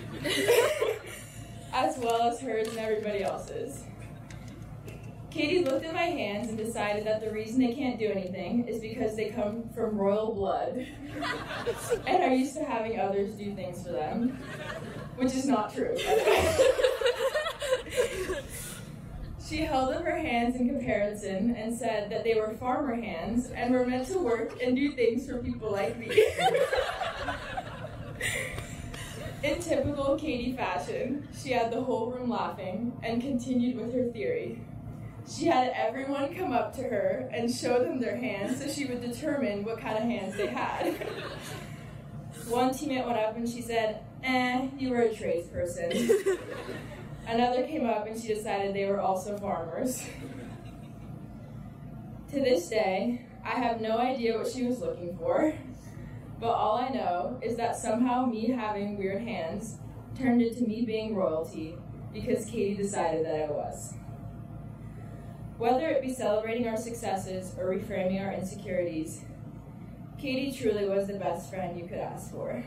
as well as hers and everybody else's. Katie looked at my hands and decided that the reason they can't do anything is because they come from royal blood and are used to having others do things for them, which is not true. She held up her hands in comparison and said that they were farmer hands and were meant to work and do things for people like me. In typical Katie fashion, she had the whole room laughing and continued with her theory. She had everyone come up to her and show them their hands so she would determine what kind of hands they had. One teammate went up and she said, eh, you were a tradesperson. Another came up and she decided they were also farmers. To this day, I have no idea what she was looking for, but all I know is that somehow me having weird hands turned into me being royalty because Katie decided that I was. Whether it be celebrating our successes or reframing our insecurities, Katie truly was the best friend you could ask for.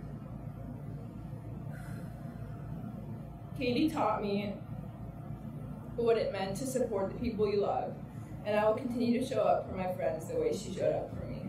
Katie taught me what it meant to support the people you love, and I will continue to show up for my friends the way she showed up for me.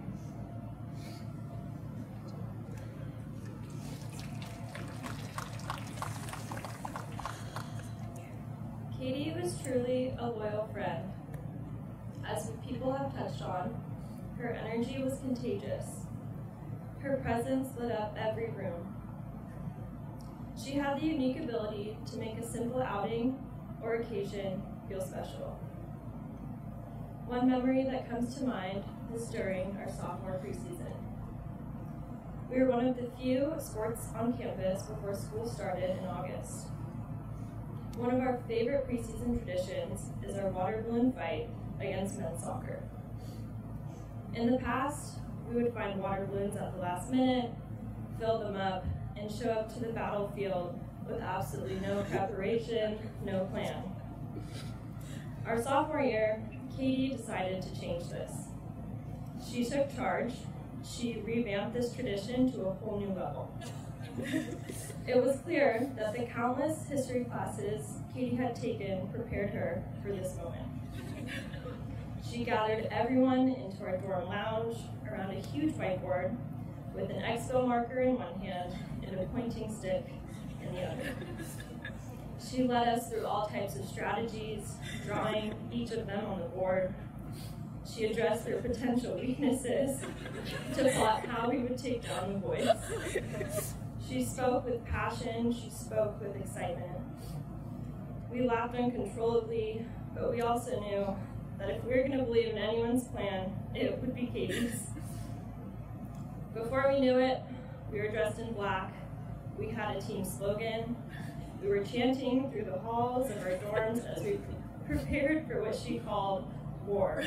Katie was truly a loyal friend. As people have touched on, her energy was contagious. Her presence lit up every room. She had the unique ability to make a simple outing or occasion feel special. One memory that comes to mind is during our sophomore preseason. We were one of the few sports on campus before school started in August. One of our favorite preseason traditions is our water balloon fight against men's soccer. In the past, we would find water balloons at the last minute, fill them up, and show up to the battlefield with absolutely no preparation, no plan. Our sophomore year, Katie decided to change this. She took charge. She revamped this tradition to a whole new level. It was clear that the countless history classes Katie had taken prepared her for this moment. She gathered everyone into our dorm lounge around a huge whiteboard with an expo marker in one hand and a pointing stick in the other. She led us through all types of strategies, drawing each of them on the board. She addressed their potential weaknesses to plot how we would take down the boys. She spoke with passion, she spoke with excitement. We laughed uncontrollably, but we also knew that if we were going to believe in anyone's plan, it would be Katie's. Before we knew it, we were dressed in black. We had a team slogan. We were chanting through the halls of our dorms as we prepared for what she called war.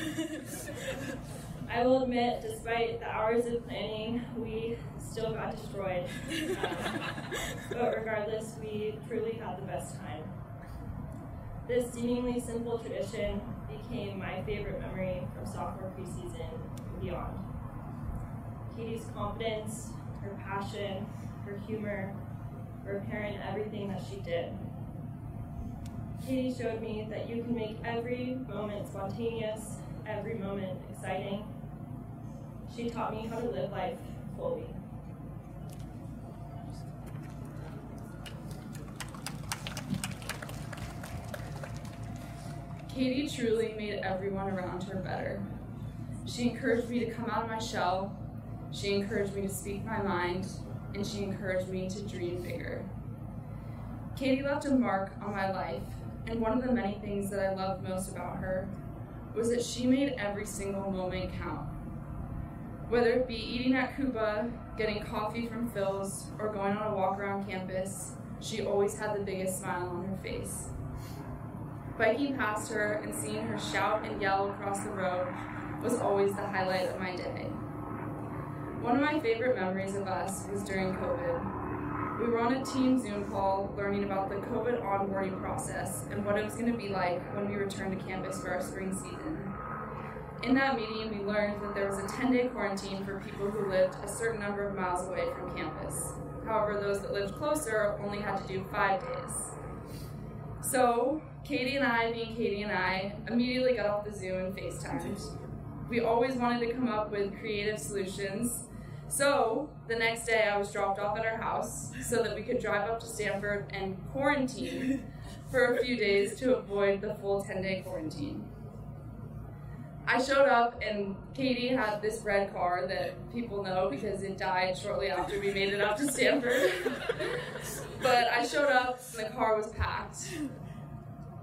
I will admit, despite the hours of planning, we still got destroyed. Um, but regardless, we truly had the best time. This seemingly simple tradition became my favorite memory from sophomore preseason and beyond. Katie's confidence, her passion, her humor were apparent in everything that she did. Katie showed me that you can make every moment spontaneous, every moment exciting. She taught me how to live life fully. Katie truly made everyone around her better. She encouraged me to come out of my shell, she encouraged me to speak my mind, and she encouraged me to dream bigger. Katie left a mark on my life, and one of the many things that I loved most about her was that she made every single moment count. Whether it be eating at Koopa, getting coffee from Phil's, or going on a walk around campus, she always had the biggest smile on her face. Biking past her and seeing her shout and yell across the road was always the highlight of my day. One of my favorite memories of us was during COVID. We were on a team Zoom call learning about the COVID onboarding process and what it was going to be like when we returned to campus for our spring season. In that meeting, we learned that there was a ten-day quarantine for people who lived a certain number of miles away from campus. However, those that lived closer only had to do five days. So, Katie and I, being Katie and I, immediately got off the Zoom and FaceTimed. We always wanted to come up with creative solutions. So, the next day I was dropped off at our house so that we could drive up to Stanford and quarantine for a few days to avoid the full ten-day quarantine. I showed up and Katie had this red car that people know because it died shortly after we made it up to Stanford. But I showed up and the car was packed.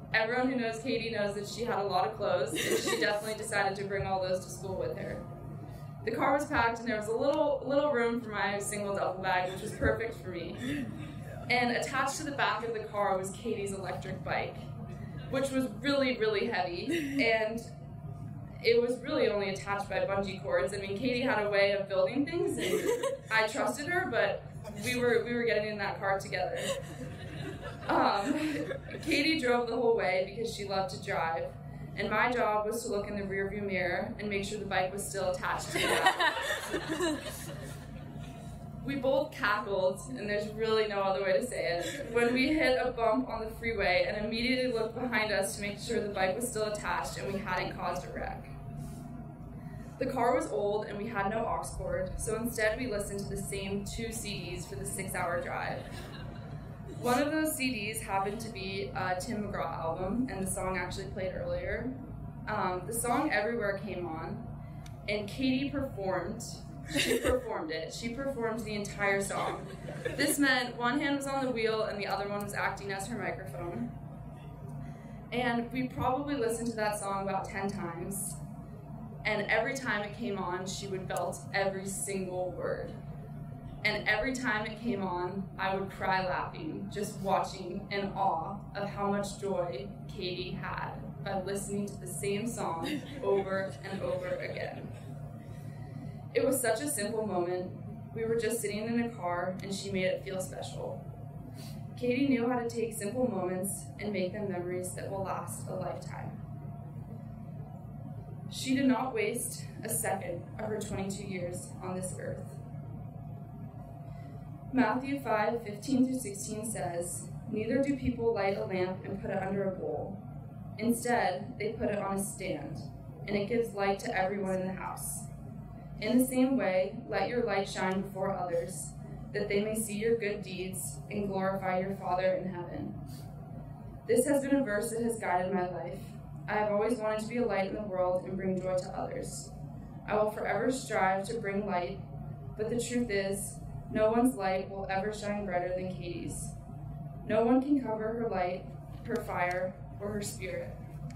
Everyone who knows Katie knows that she had a lot of clothes, and she definitely decided to bring all those to school with her. The car was packed, and there was a little little room for my single duffel bag, which was perfect for me. And attached to the back of the car was Katie's electric bike, which was really, really heavy, and it was really only attached by bungee cords. I mean, Katie had a way of building things, and I trusted her, but we were we were getting in that car together. Um, Katie drove the whole way because she loved to drive, and my job was to look in the rearview mirror and make sure the bike was still attached to the back. We both cackled, and there's really no other way to say it, when we hit a bump on the freeway and immediately looked behind us to make sure the bike was still attached and we hadn't caused a wreck. The car was old and we had no aux cord, so instead we listened to the same two C Ds for the six-hour drive. One of those C Ds happened to be a Tim McGraw album, and the song actually played earlier. Um, the song Everywhere came on, and Katie performed. She performed it. She performed the entire song. This meant one hand was on the wheel and the other one was acting as her microphone. And we probably listened to that song about ten times. And every time it came on, she would belt every single word. And every time it came on, I would cry laughing, just watching in awe of how much joy Katie had by listening to the same song over and over again. It was such a simple moment. We were just sitting in a car, and she made it feel special. Katie knew how to take simple moments and make them memories that will last a lifetime. She did not waste a second of her twenty-two years on this earth. Matthew five, fifteen through sixteen says, "Neither do people light a lamp and put it under a bowl. Instead, they put it on a stand, and it gives light to everyone in the house. In the same way, let your light shine before others, that they may see your good deeds and glorify your Father in heaven." This has been a verse that has guided my life. I have always wanted to be a light in the world and bring joy to others. I will forever strive to bring light, but the truth is, no one's light will ever shine brighter than Katie's. No one can cover her light, her fire, or her spirit.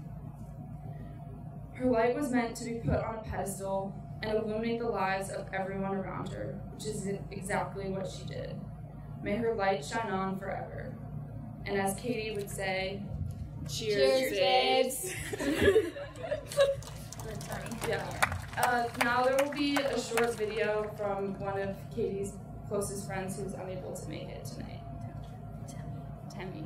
Her light was meant to be put on a pedestal and illuminate the lives of everyone around her, which is exactly what she did. May her light shine on forever. And as Katie would say, cheers, Cheers, babes. babes. Yeah. Uh, now there will be a short video from one of Katie's closest friends who's unable to make it tonight. Tammy.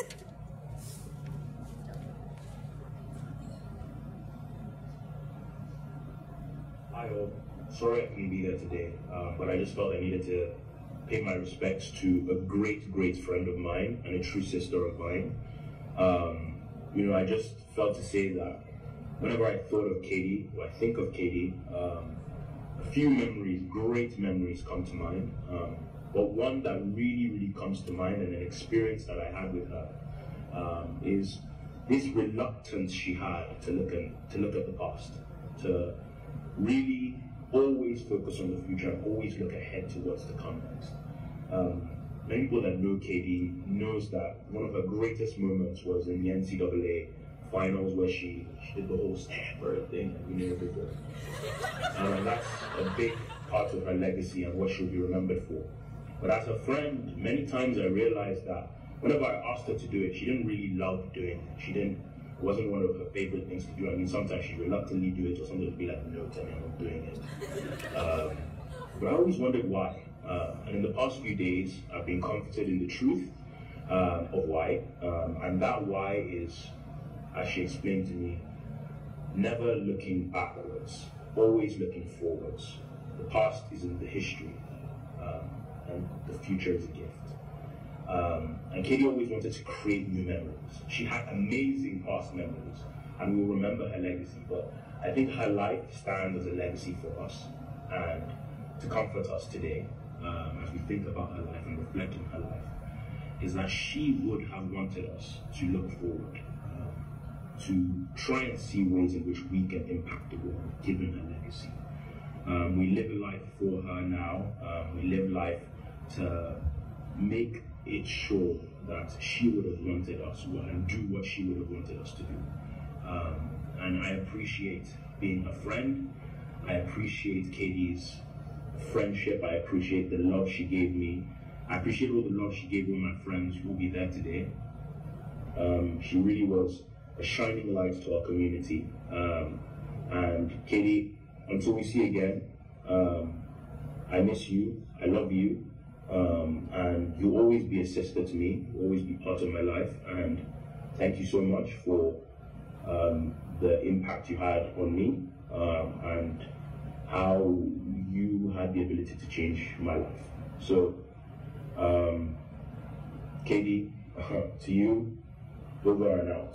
Hi all. Sorry I couldn't be there today, uh, but I just felt I needed to pay my respects to a great, great friend of mine and a true sister of mine. Um, you know, I just felt to say that whenever I thought of Katie, or I think of Katie, um, a few memories, great memories come to mind. Um, but one that really, really comes to mind, and an experience that I had with her, um, is this reluctance she had to look at, to look at the past, to really always focus on the future and always look ahead to what's to come next. Um, many people that know Katie knows that one of her greatest moments was in the N C double A finals, where she, she did the whole Stanford thing that we knew before. And that's a big part of her legacy and what she'll be remembered for. But as a friend, many times I realized that whenever I asked her to do it, she didn't really love doing it. She didn't, it wasn't one of her favorite things to do. I mean, sometimes she'd reluctantly do it, or somebody would be like, no, tell me I'm not doing it. Um, but I always wondered why. Uh, and in the past few days, I've been comforted in the truth uh, of why. Um, and that why is, as she explained to me, never looking backwards, always looking forwards. The past is in the history, um, and the future is a gift. Um, and Katie always wanted to create new memories. She had amazing past memories, and we'll remember her legacy, but I think her life stands as a legacy for us, and to comfort us today, um, as we think about her life and reflect on her life, is that she would have wanted us to look forward, um, to try and see ways in which we can impact the world, given her legacy. Um, we live a life for her now. Um, we live life to make it's sure that she would have wanted us and do what she would have wanted us to do. Um, and I appreciate being a friend. I appreciate Katie's friendship. I appreciate the love she gave me. I appreciate all the love she gave all my friends who will be there today. Um, she really was a shining light to our community. Um, and Katie, until we see again, um, I miss you, I love you, um, and you'll always be a sister to me, you'll always be part of my life, and thank you so much for um, the impact you had on me, um, and how you had the ability to change my life. So, um, Katie, to you, over and out.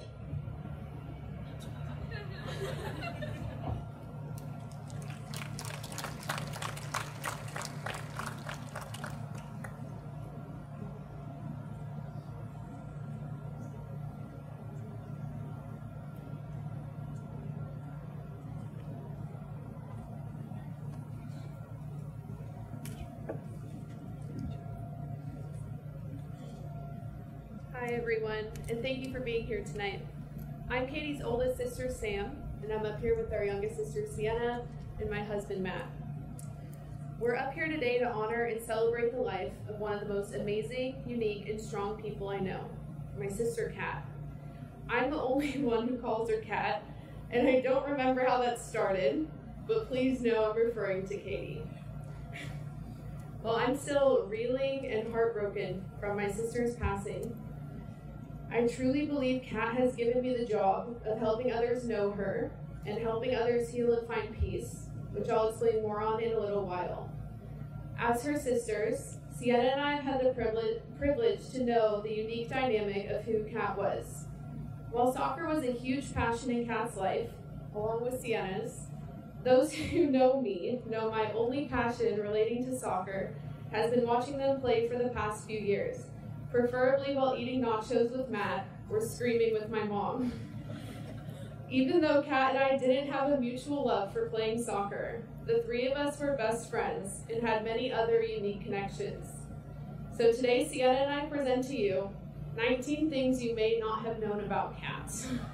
Hi everyone, and thank you for being here tonight. I'm Katie's oldest sister, Sam, and I'm up here with our youngest sister, Sienna, and my husband, Matt. We're up here today to honor and celebrate the life of one of the most amazing, unique, and strong people I know, my sister, Kat. I'm the only one who calls her Kat, and I don't remember how that started, but please know I'm referring to Katie. Well, I'm still reeling and heartbroken from my sister's passing. I truly believe Kat has given me the job of helping others know her and helping others heal and find peace, which I'll explain more on in a little while. As her sisters, Sienna and I have had the privilege, privilege to know the unique dynamic of who Kat was. While soccer was a huge passion in Kat's life, along with Sienna's, those who know me know my only passion relating to soccer has been watching them play for the past few years, preferably while eating nachos with Matt or screaming with my mom. Even though Kat and I didn't have a mutual love for playing soccer, the three of us were best friends and had many other unique connections. So today, Sienna and I present to you nineteen things you may not have known about Kat.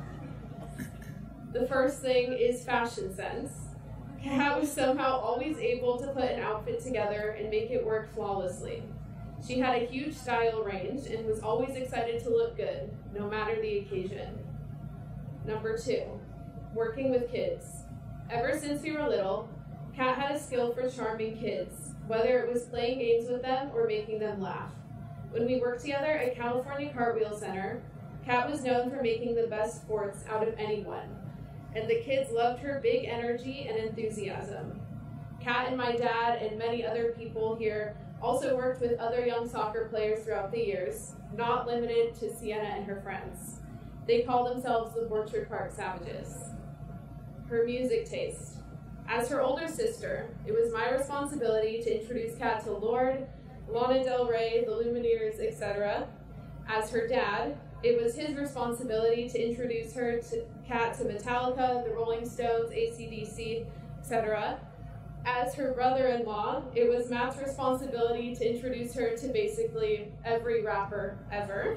The first thing is fashion sense. Kat was somehow always able to put an outfit together and make it work flawlessly. She had a huge style range and was always excited to look good, no matter the occasion. Number two, working with kids. Ever since we were little, Kat had a skill for charming kids, whether it was playing games with them or making them laugh. When we worked together at California Cartwheel Center, Kat was known for making the best sports out of anyone, and the kids loved her big energy and enthusiasm. Kat and my dad and many other people here also worked with other young soccer players throughout the years, not limited to Sienna and her friends. They call themselves the Orchard Park Savages. Her music taste. As her older sister, it was my responsibility to introduce Kat to Lorde, Lana Del Rey, the Lumineers, et cetera. As her dad, it was his responsibility to introduce her to Kat to Metallica, the Rolling Stones, A C D C, et cetera. As her brother-in-law, it was Matt's responsibility to introduce her to basically every rapper ever.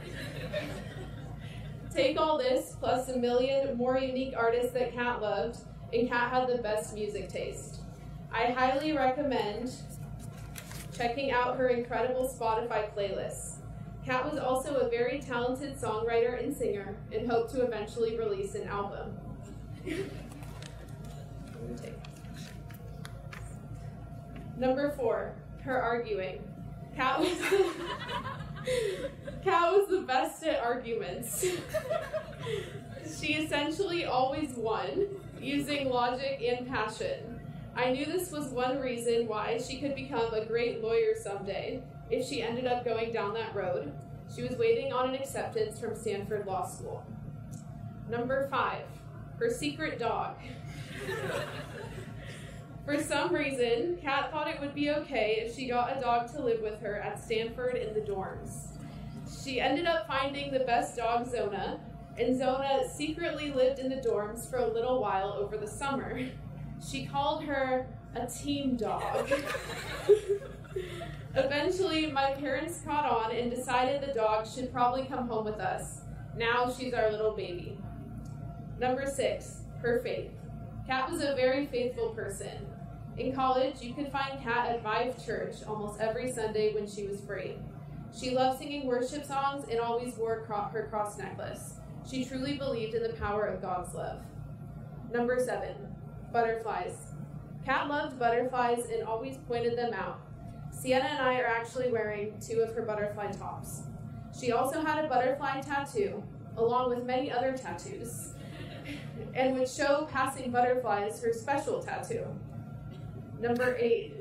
Take all this, plus a million more unique artists that Kat loved, and Kat had the best music taste. I highly recommend checking out her incredible Spotify playlists. Kat was also a very talented songwriter and singer, and hoped to eventually release an album. Number four, her arguing. Kat was the, Kat was the best at arguments. She essentially always won, using logic and passion. I knew this was one reason why she could become a great lawyer someday, if she ended up going down that road. She was waiting on an acceptance from Stanford Law School. Number five, her secret dog. For some reason, Kat thought it would be okay if she got a dog to live with her at Stanford in the dorms. She ended up finding the best dog, Zona, and Zona secretly lived in the dorms for a little while over the summer. She called her a team dog. Eventually, my parents caught on and decided the dog should probably come home with us. Now she's our little baby. Number six, her faith. Kat was a very faithful person. In college, you could find Kat at Vive Church almost every Sunday when she was free. She loved singing worship songs and always wore her cross necklace. She truly believed in the power of God's love. Number seven, butterflies. Kat loved butterflies and always pointed them out. Sienna and I are actually wearing two of her butterfly tops. She also had a butterfly tattoo, along with many other tattoos, and would show passing butterflies her special tattoo. Number eight,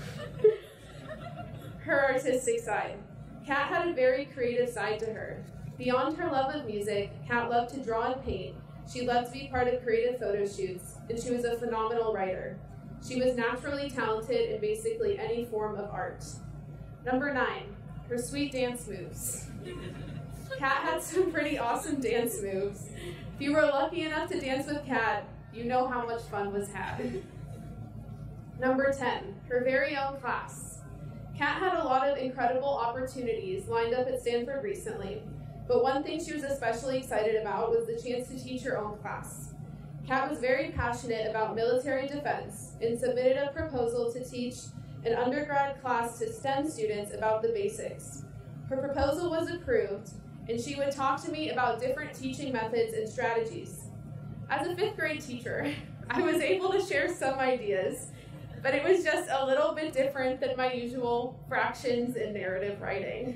her artistic side. Kat had a very creative side to her. Beyond her love of music, Kat loved to draw and paint. She loved to be part of creative photo shoots, and she was a phenomenal writer. She was naturally talented in basically any form of art. Number nine, her sweet dance moves. Kat had some pretty awesome dance moves. If you were lucky enough to dance with Kat, you know how much fun was had. Number ten, her very own class. Kat had a lot of incredible opportunities lined up at Stanford recently, but one thing she was especially excited about was the chance to teach her own class. Kat was very passionate about military defense and submitted a proposal to teach an undergrad class to STEM students about the basics. Her proposal was approved, and she would talk to me about different teaching methods and strategies. As a fifth grade teacher, I was able to share some ideas, but it was just a little bit different than my usual fractions and narrative writing.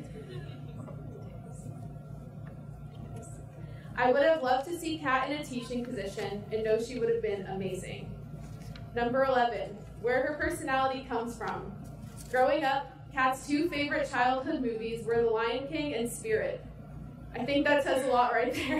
I would have loved to see Kat in a teaching position and know she would have been amazing. Number eleven, where her personality comes from. Growing up, Kat's two favorite childhood movies were The Lion King and Spirit. I think that says a lot right there.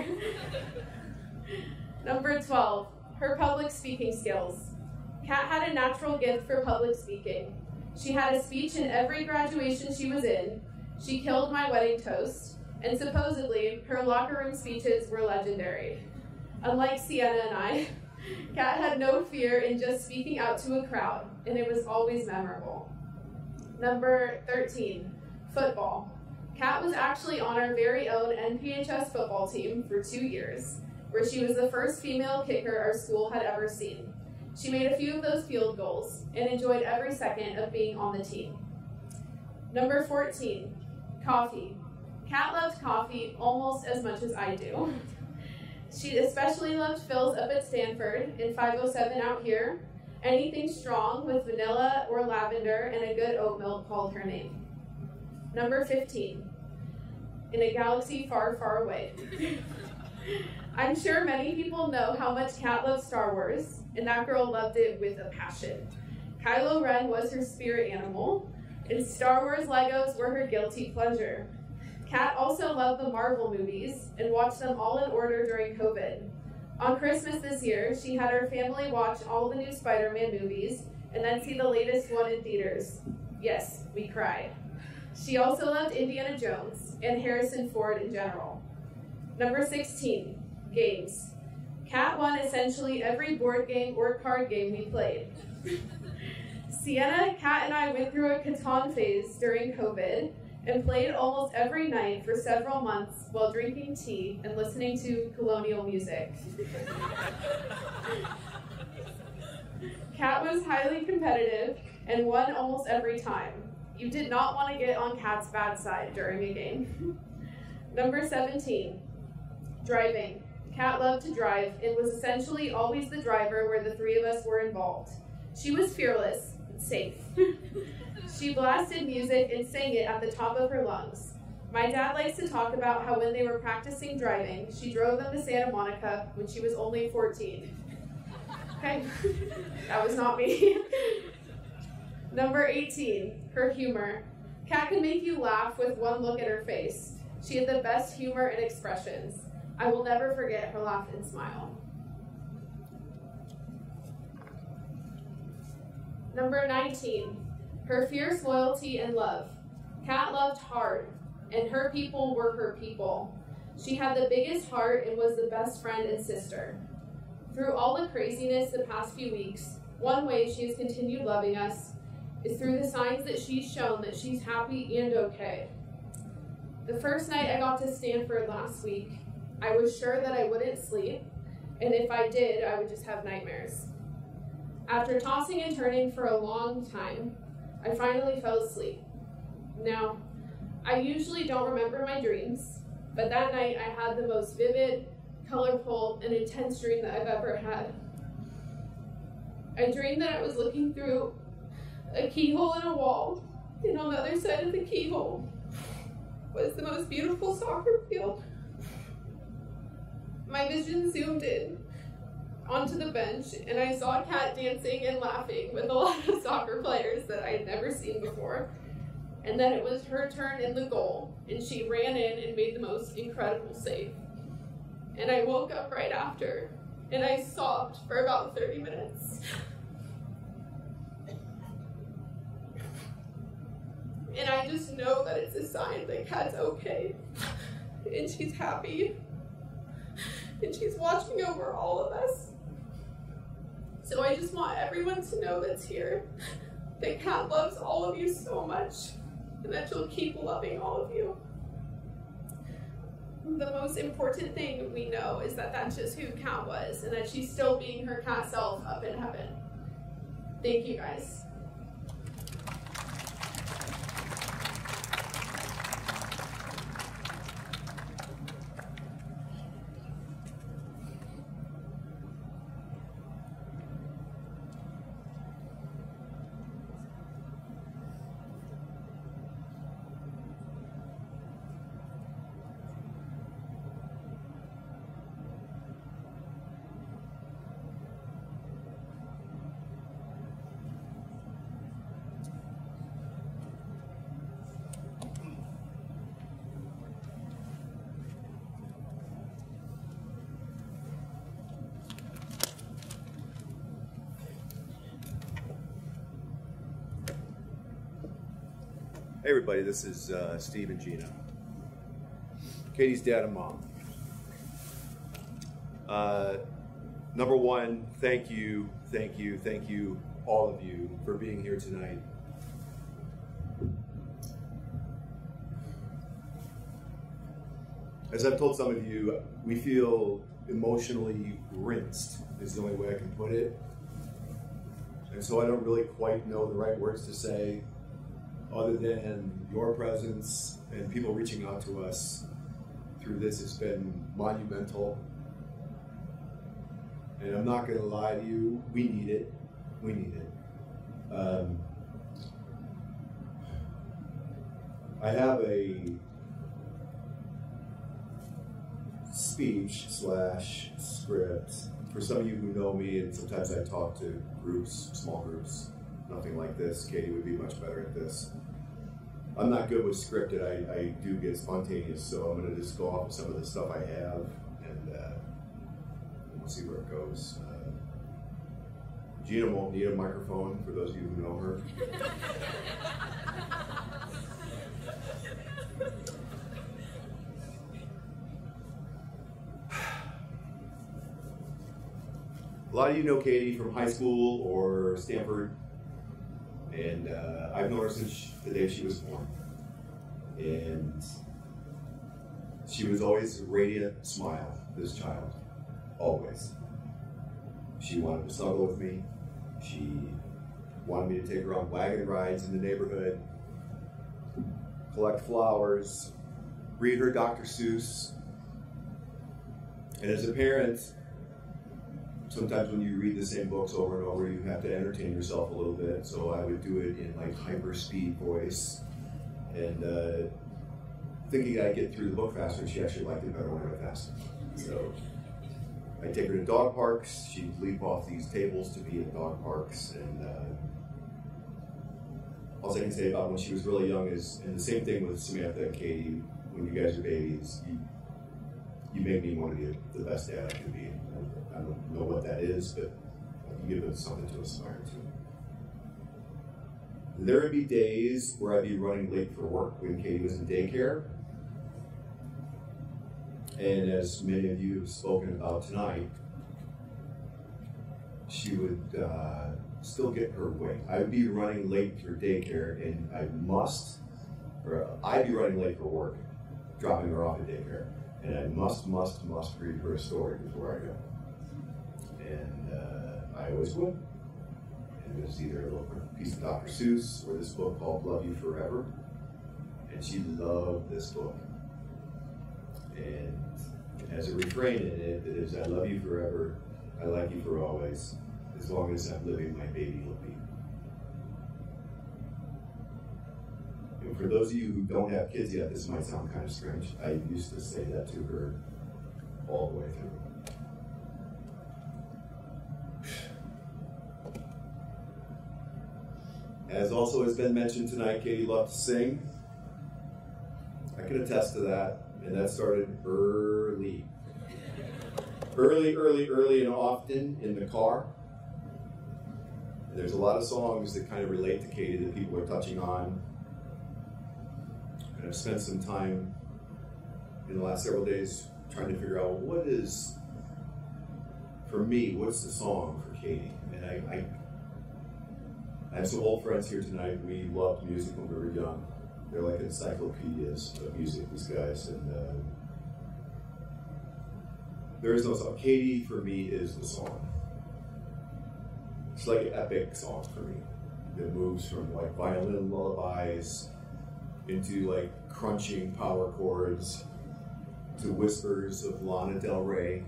Number twelve, her public speaking skills. Kat had a natural gift for public speaking. She had a speech in every graduation she was in. She killed my wedding toast. And supposedly, her locker room speeches were legendary. Unlike Sienna and I, Kat had no fear in just speaking out to a crowd, and it was always memorable. Number thirteen, football. Kat was actually on our very own N P H S football team for two years, where she was the first female kicker our school had ever seen. She made a few of those field goals and enjoyed every second of being on the team. Number fourteen, coffee. Kat loved coffee almost as much as I do. She especially loved Phil's up at Stanford and five oh seven out here. Anything strong with vanilla or lavender and a good oat milk called her name. Number fifteen, in a galaxy far, far away. I'm sure many people know how much Kat loves Star Wars, and that girl loved it with a passion. Kylo Ren was her spirit animal, and Star Wars Legos were her guilty pleasure. Kat also loved the Marvel movies and watched them all in order during COVID. On Christmas this year, she had her family watch all the new Spider-Man movies and then see the latest one in theaters. Yes, we cried. She also loved Indiana Jones and Harrison Ford in general. Number sixteen, games. Kat won essentially every board game or card game we played. Sienna, Kat, and I went through a Catan phase during COVID and played almost every night for several months while drinking tea and listening to colonial music. Kat was highly competitive and won almost every time. You did not want to get on Kat's bad side during a game. Number seventeen, driving. Kat loved to drive and was essentially always the driver where the three of us were involved. She was fearless and safe. She blasted music and sang it at the top of her lungs. My dad likes to talk about how when they were practicing driving, she drove them to Santa Monica when she was only fourteen. Okay, that was not me. Number eighteen, her humor. Kat could make you laugh with one look at her face. She had the best humor and expressions. I will never forget her laugh and smile. Number nineteen, her fierce loyalty and love. Kat loved hard, and her people were her people. She had the biggest heart and was the best friend and sister. Through all the craziness the past few weeks, one way she has continued loving us is through the signs that she's shown that she's happy and okay. The first night I got to Stanford last week, I was sure that I wouldn't sleep, and if I did, I would just have nightmares. After tossing and turning for a long time, I finally fell asleep. Now, I usually don't remember my dreams, but that night I had the most vivid, colorful, and intense dream that I've ever had. I dreamed that I was looking through a keyhole in a wall, and on the other side of the keyhole was the most beautiful soccer field. My vision zoomed in onto the bench, and I saw a cat dancing and laughing with a lot of soccer players that I had never seen before. And then it was her turn in the goal, and she ran in and made the most incredible save. And I woke up right after, and I sobbed for about thirty minutes. And I just know that it's a sign that Kat's okay, and she's happy, and she's watching over all of us. So I just want everyone to know that's here that Kat loves all of you so much, and that she'll keep loving all of you. The most important thing we know is that that's just who Kat was, and that she's still being her Kat self up in heaven. Thank you, guys. Hey everybody, this is uh, Steve and Gina, Katie's dad and mom. Uh, number one, thank you, thank you, thank you, all of you, for being here tonight. As I've told some of you, we feel emotionally rinsed, is the only way I can put it. And so I don't really quite know the right words to say, other than your presence and people reaching out to us through this. It's been monumental. And I'm not going to lie to you, we need it. We need it. Um, I have a speech slash script. For some of you who know me, and sometimes I talk to groups, small groups, nothing like this. Katie would be much better at this. I'm not good with scripted. I, I do get spontaneous, so I'm going to just go off of some of the stuff I have, and uh, we'll see where it goes. Uh, Gina won't need a microphone, for those of you who know her. A lot of you know Katie from high school or Stanford. And uh, I've known her since the day she was born. And she was always a radiant smile, this child, always. She wanted to snuggle with me. She wanted me to take her on wagon rides in the neighborhood, collect flowers, read her Doctor Seuss. And as a parent, sometimes when you read the same books over and over, you have to entertain yourself a little bit. So I would do it in like hyper speed voice, and uh, thinking I'd get through the book faster. She actually liked it better when I went faster. So I'd take her to dog parks. She'd leap off these tables to be at dog parks. And uh, all I can say about when she was really young is, and the same thing with Samantha and Katie, when you guys are babies, you, you make me want to be the best dad I can be. I don't know what that is, but you give them something to aspire to. There would be days where I'd be running late for work when Katie was in daycare. And as many of you have spoken about tonight, she would uh, still get her way. I would be running late for daycare, and I must, or I'd be running late for work, dropping her off at daycare, and I must, must, must read her a story before I go. And uh, I always would. And it was either a little piece of Doctor Seuss or this book called Love You Forever. And she loved this book. And it has a refrain in it that is, I love you forever, I like you for always, as long as I'm living, my baby will be. And for those of you who don't have kids yet, this might sound kind of strange. I used to say that to her all the way through. As also has been mentioned tonight, Katie loved to sing. I can attest to that, and that started early. Early, early, early, and often in the car. And there's a lot of songs that kind of relate to Katie that people are touching on. And I've spent some time in the last several days trying to figure out, well, what is, for me, what's the song for Katie? And I, I, I have some old friends here tonight. We loved music when we were young. They're like encyclopedias of music, these guys. And uh, there is no song. Katie, for me, is the song. It's like an epic song for me. That moves from like violin lullabies into like crunching power chords to whispers of Lana Del Rey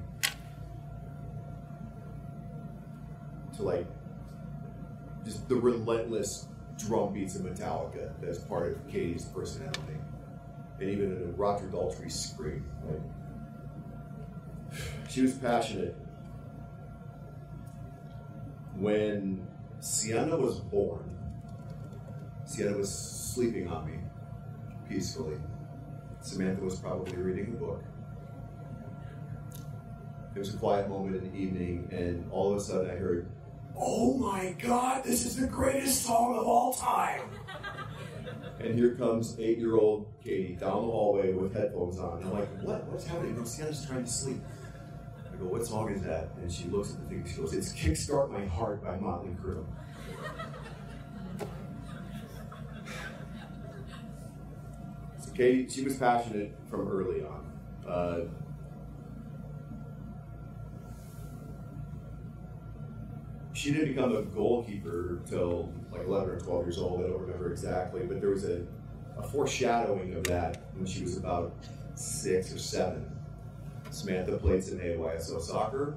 to like just the relentless drum beats of Metallica that's part of Katie's personality. And even a Roger Daltrey scream. Right? She was passionate. When Sienna was born, Sienna was sleeping on me peacefully. Samantha was probably reading a book. It was a quiet moment in the evening, and all of a sudden I heard, "Oh my God, this is the greatest song of all time!" And here comes eight-year-old Katie down the hallway with headphones on. I'm like, what? What's happening? No, Sienna's trying to sleep. I go, what song is that? And she looks at the thing, she goes, it's Kickstart My Heart by Motley Crue. So Katie, she was passionate from early on. Uh, She didn't become a goalkeeper until like eleven or twelve years old. I don't remember exactly, but there was a, a foreshadowing of that when she was about six or seven. Samantha played some A Y S O soccer,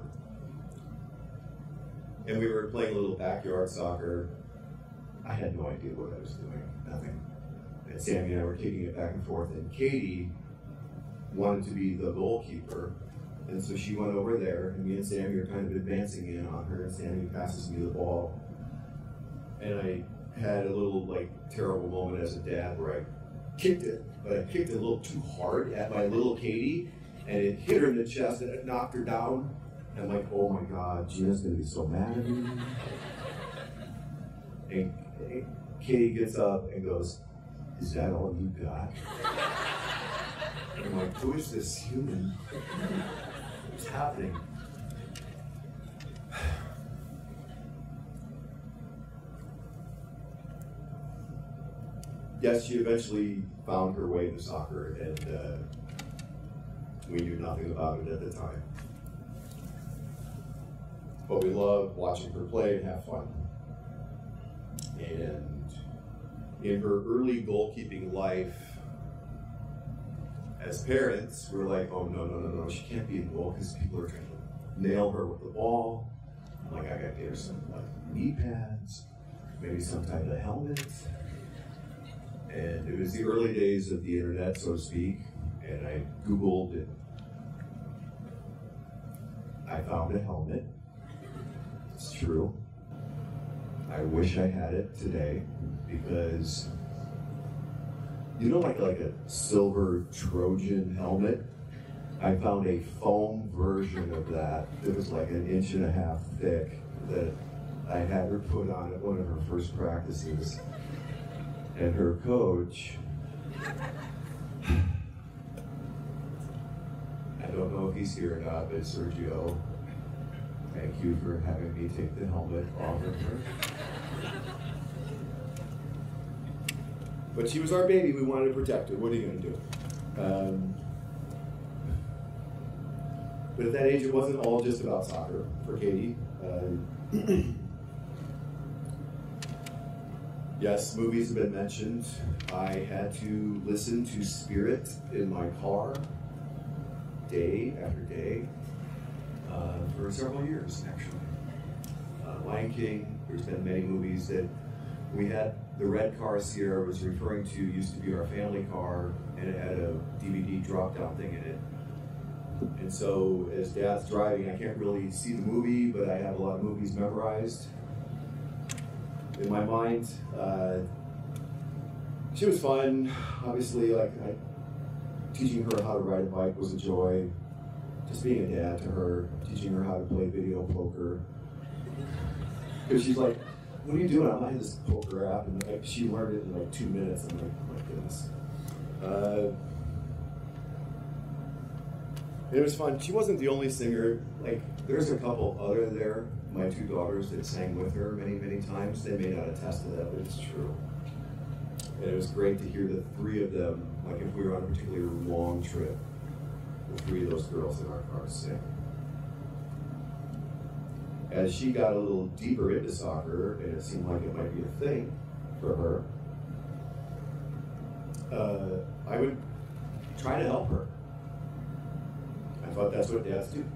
and we were playing a little backyard soccer. I had no idea what I was doing, nothing. And Sammy and I were kicking it back and forth, and Katie wanted to be the goalkeeper. And so she went over there, and me and Sammy are kind of advancing in on her, and Sammy passes me the ball. And I had a little, like, terrible moment as a dad where I kicked it, but I kicked it a little too hard at my little Katie, and it hit her in the chest, and it knocked her down. And I'm like, oh my God, Gina's gonna be so mad at me. And, and Katie gets up and goes, is that all you got? And I'm like, who is this human? What's happening? Yes, she eventually found her way to soccer, and uh, we knew nothing about it at the time. But we loved watching her play and have fun. And in her early goalkeeping life, as parents, we're like, oh, no, no, no, no, she can't be in goal because people are trying to nail her with the ball. I'm like, I gotta get her some like knee pads, maybe some type of helmet. And it was the early days of the internet, so to speak, and I Googled it. I found a helmet. It's true. I wish I had it today because you know, like like a silver Trojan helmet? I found a foam version of that that was like an inch and a half thick that I had her put on at one of her first practices. And her coach, I don't know if he's here or not, but Sergio, Thank you for having me take the helmet off of her. But she was our baby. We wanted to protect her. What are you going to do? Um, but at that age, it wasn't all just about soccer for Katie. Uh, yes, movies have been mentioned. I had to listen to Spirit in my car day after day uh, for several years, actually. Uh, Lion King, there's been many movies that we had. The red car Sierra was referring to used to be our family car, and it had a D V D drop-down thing in it. And so as Dad's driving, I can't really see the movie, but I have a lot of movies memorized in my mind. Uh, she was fun, obviously. Like I, teaching her how to ride a bike was a joy. Just being a dad to her, teaching her how to play video poker. Because she's like, "What are you doing?" I'm playing this poker app, and like, she learned it in like two minutes. I'm like, oh my goodness. Uh, it was fun. She wasn't the only singer. Like, there's a couple other there, my two daughters, that sang with her many, many times. They may not attest to that, but it's true. And it was great to hear the three of them, like if we were on a particularly long trip, the three of those girls in our car sing. As she got a little deeper into soccer, and it seemed like it might be a thing for her, uh, I would try to help her. I thought that's what dads do.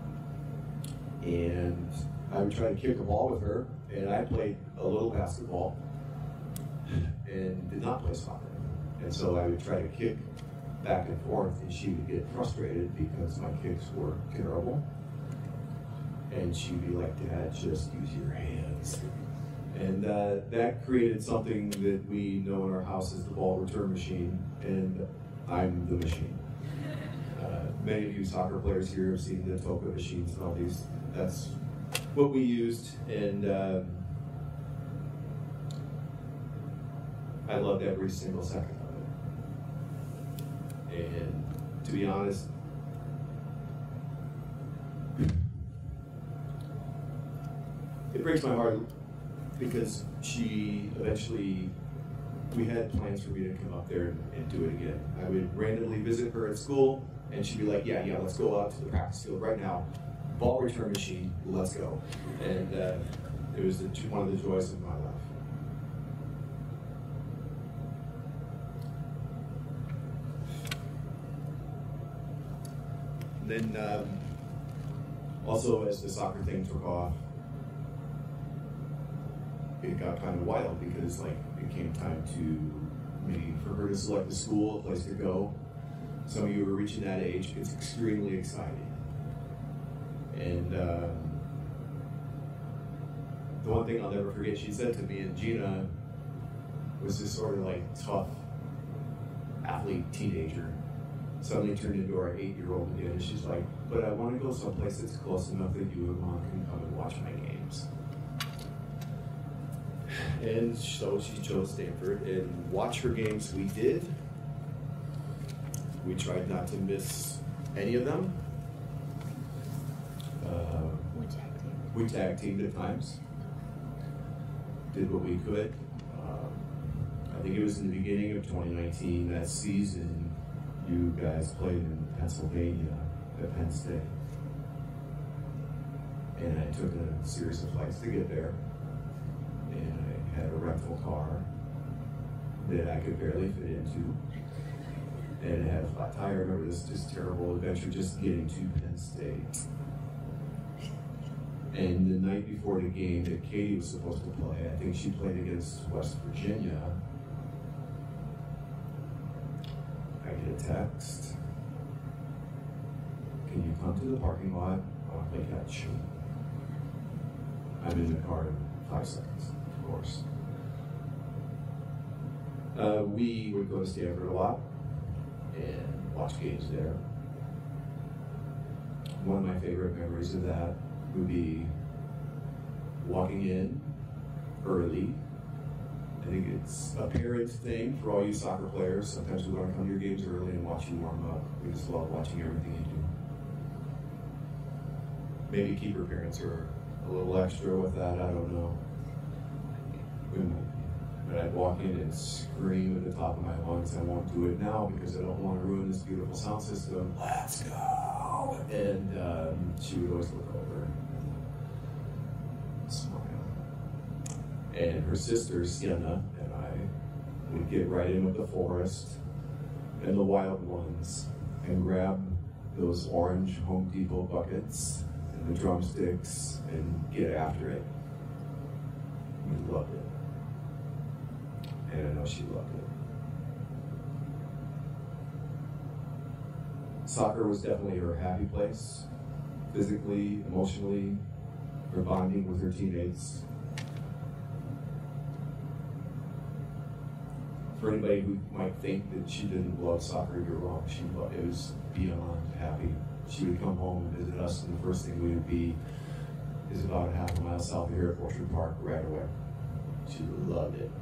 And I would try to kick a ball with her, and I played a little basketball and did not play soccer. And so I would try to kick back and forth, and she would get frustrated because my kicks were terrible. And she'd be like, "Dad, just use your hands." And uh, that created something that we know in our house as the ball return machine, and I'm the machine. Uh, many of you soccer players here have seen the Toka machines and all these. That's what we used, and um, I loved every single second of it. And to be honest, it breaks my heart because she eventually, we had plans for me to come up there and, and do it again. I would randomly visit her at school, and she'd be like, yeah, yeah, let's go out to the practice field right now. Ball return machine, let's go. And uh, it was the, one of the joys of my life. Then um, also as the soccer thing took off, it got kind of wild because like it came time to maybe for her to select a school, a place to go. Some of you are reaching that age. It's extremely exciting. And um, the one thing I'll never forget she said to me, and Gina was this sort of like tough athlete teenager, suddenly turned into our eight-year-old again, and she's like, "But I want to go someplace that's close enough that you and Mom can come and watch my games." And so she chose Stanford, and watch her games we did. We tried not to miss any of them. Uh, we tag teamed. We tag teamed at times. Did what we could. Um, I think it was in the beginning of twenty nineteen, that season, you guys played in Pennsylvania at Penn State. And I took a series of flights to get there. And I had a rental car that I could barely fit into. And it had a flat tire. I remember this just terrible adventure just getting to Penn State. And the night before the game that Katie was supposed to play, I think she played against West Virginia, I get a text. "Can you come to the parking lot? I want to play catch." I'm in the car in five seconds, of course. Uh, we would go to Stanford a lot and watch games there. One of my favorite memories of that would be walking in early. I think it's a parent thing for all you soccer players. Sometimes we want to come to your games early and watch you warm up. We just love watching everything you maybe keeper parents are a little extra with that, I don't know. But I'd walk in and scream at the top of my lungs. I won't do it now because I don't want to ruin this beautiful sound system. Let's go! And um, she would always look over and smile. And her sister, Sienna, and I would get right in with the forest and the wild ones and grab those orange Home Depot buckets and the drumsticks and get after it. We loved it. And I know she loved it. Soccer was definitely her happy place, physically, emotionally, her bonding with her teammates. For anybody who might think that she didn't love soccer, you're wrong. She loved it. It was beyond happy. She would come home and visit us, and the first thing we would be is about a half a mile south of here at Orchard Park right away. She loved it.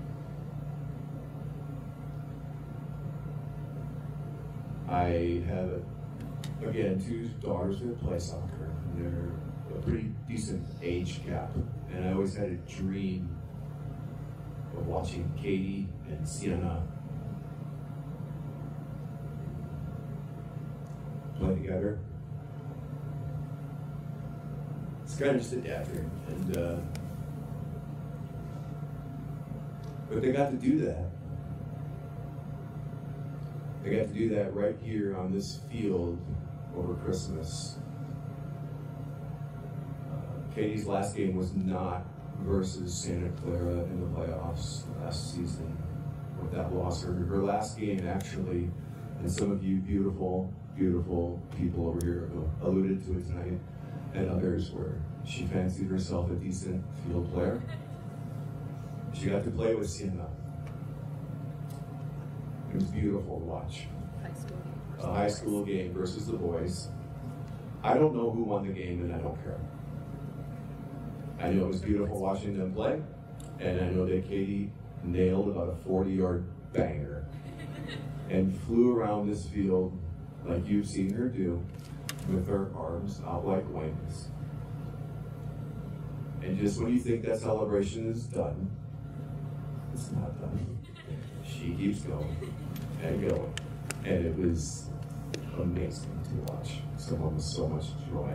I have, again, two daughters that play soccer. They're a pretty decent age gap. And I always had a dream of watching Katie and Sienna play together. It's kind of just a dad dream. And, uh, but they got to do that. They got to do that right here on this field over Christmas. Uh, Katie's last game was not versus Santa Clara in the playoffs last season with that loss. Her, her last game actually, and some of you beautiful, beautiful people over here alluded to it tonight, and others where she fancied herself a decent field player. She got to play with Sienna. It was beautiful to watch. High school game. A high school game versus the boys. I don't know who won the game, and I don't care. I know it was beautiful watching them play, and I know that Katie nailed about a forty-yard banger and flew around this field like you've seen her do, with her arms out like wings. And just when you think that celebration is done, it's not done. She keeps going and going. And it was amazing to watch someone with so much joy.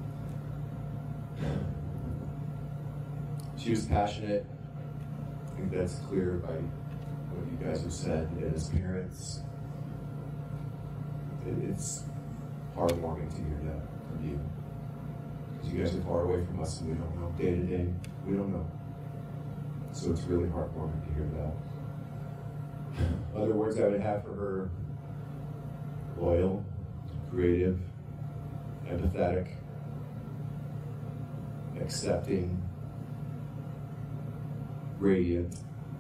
She was passionate. I think that's clear by what you guys have said. And as parents, it's heartwarming to hear that from you. Because you guys are far away from us and we don't know. Day to day, we don't know. So it's really heartwarming to hear that. Other words I would have for her: loyal, creative, empathetic, accepting, radiant,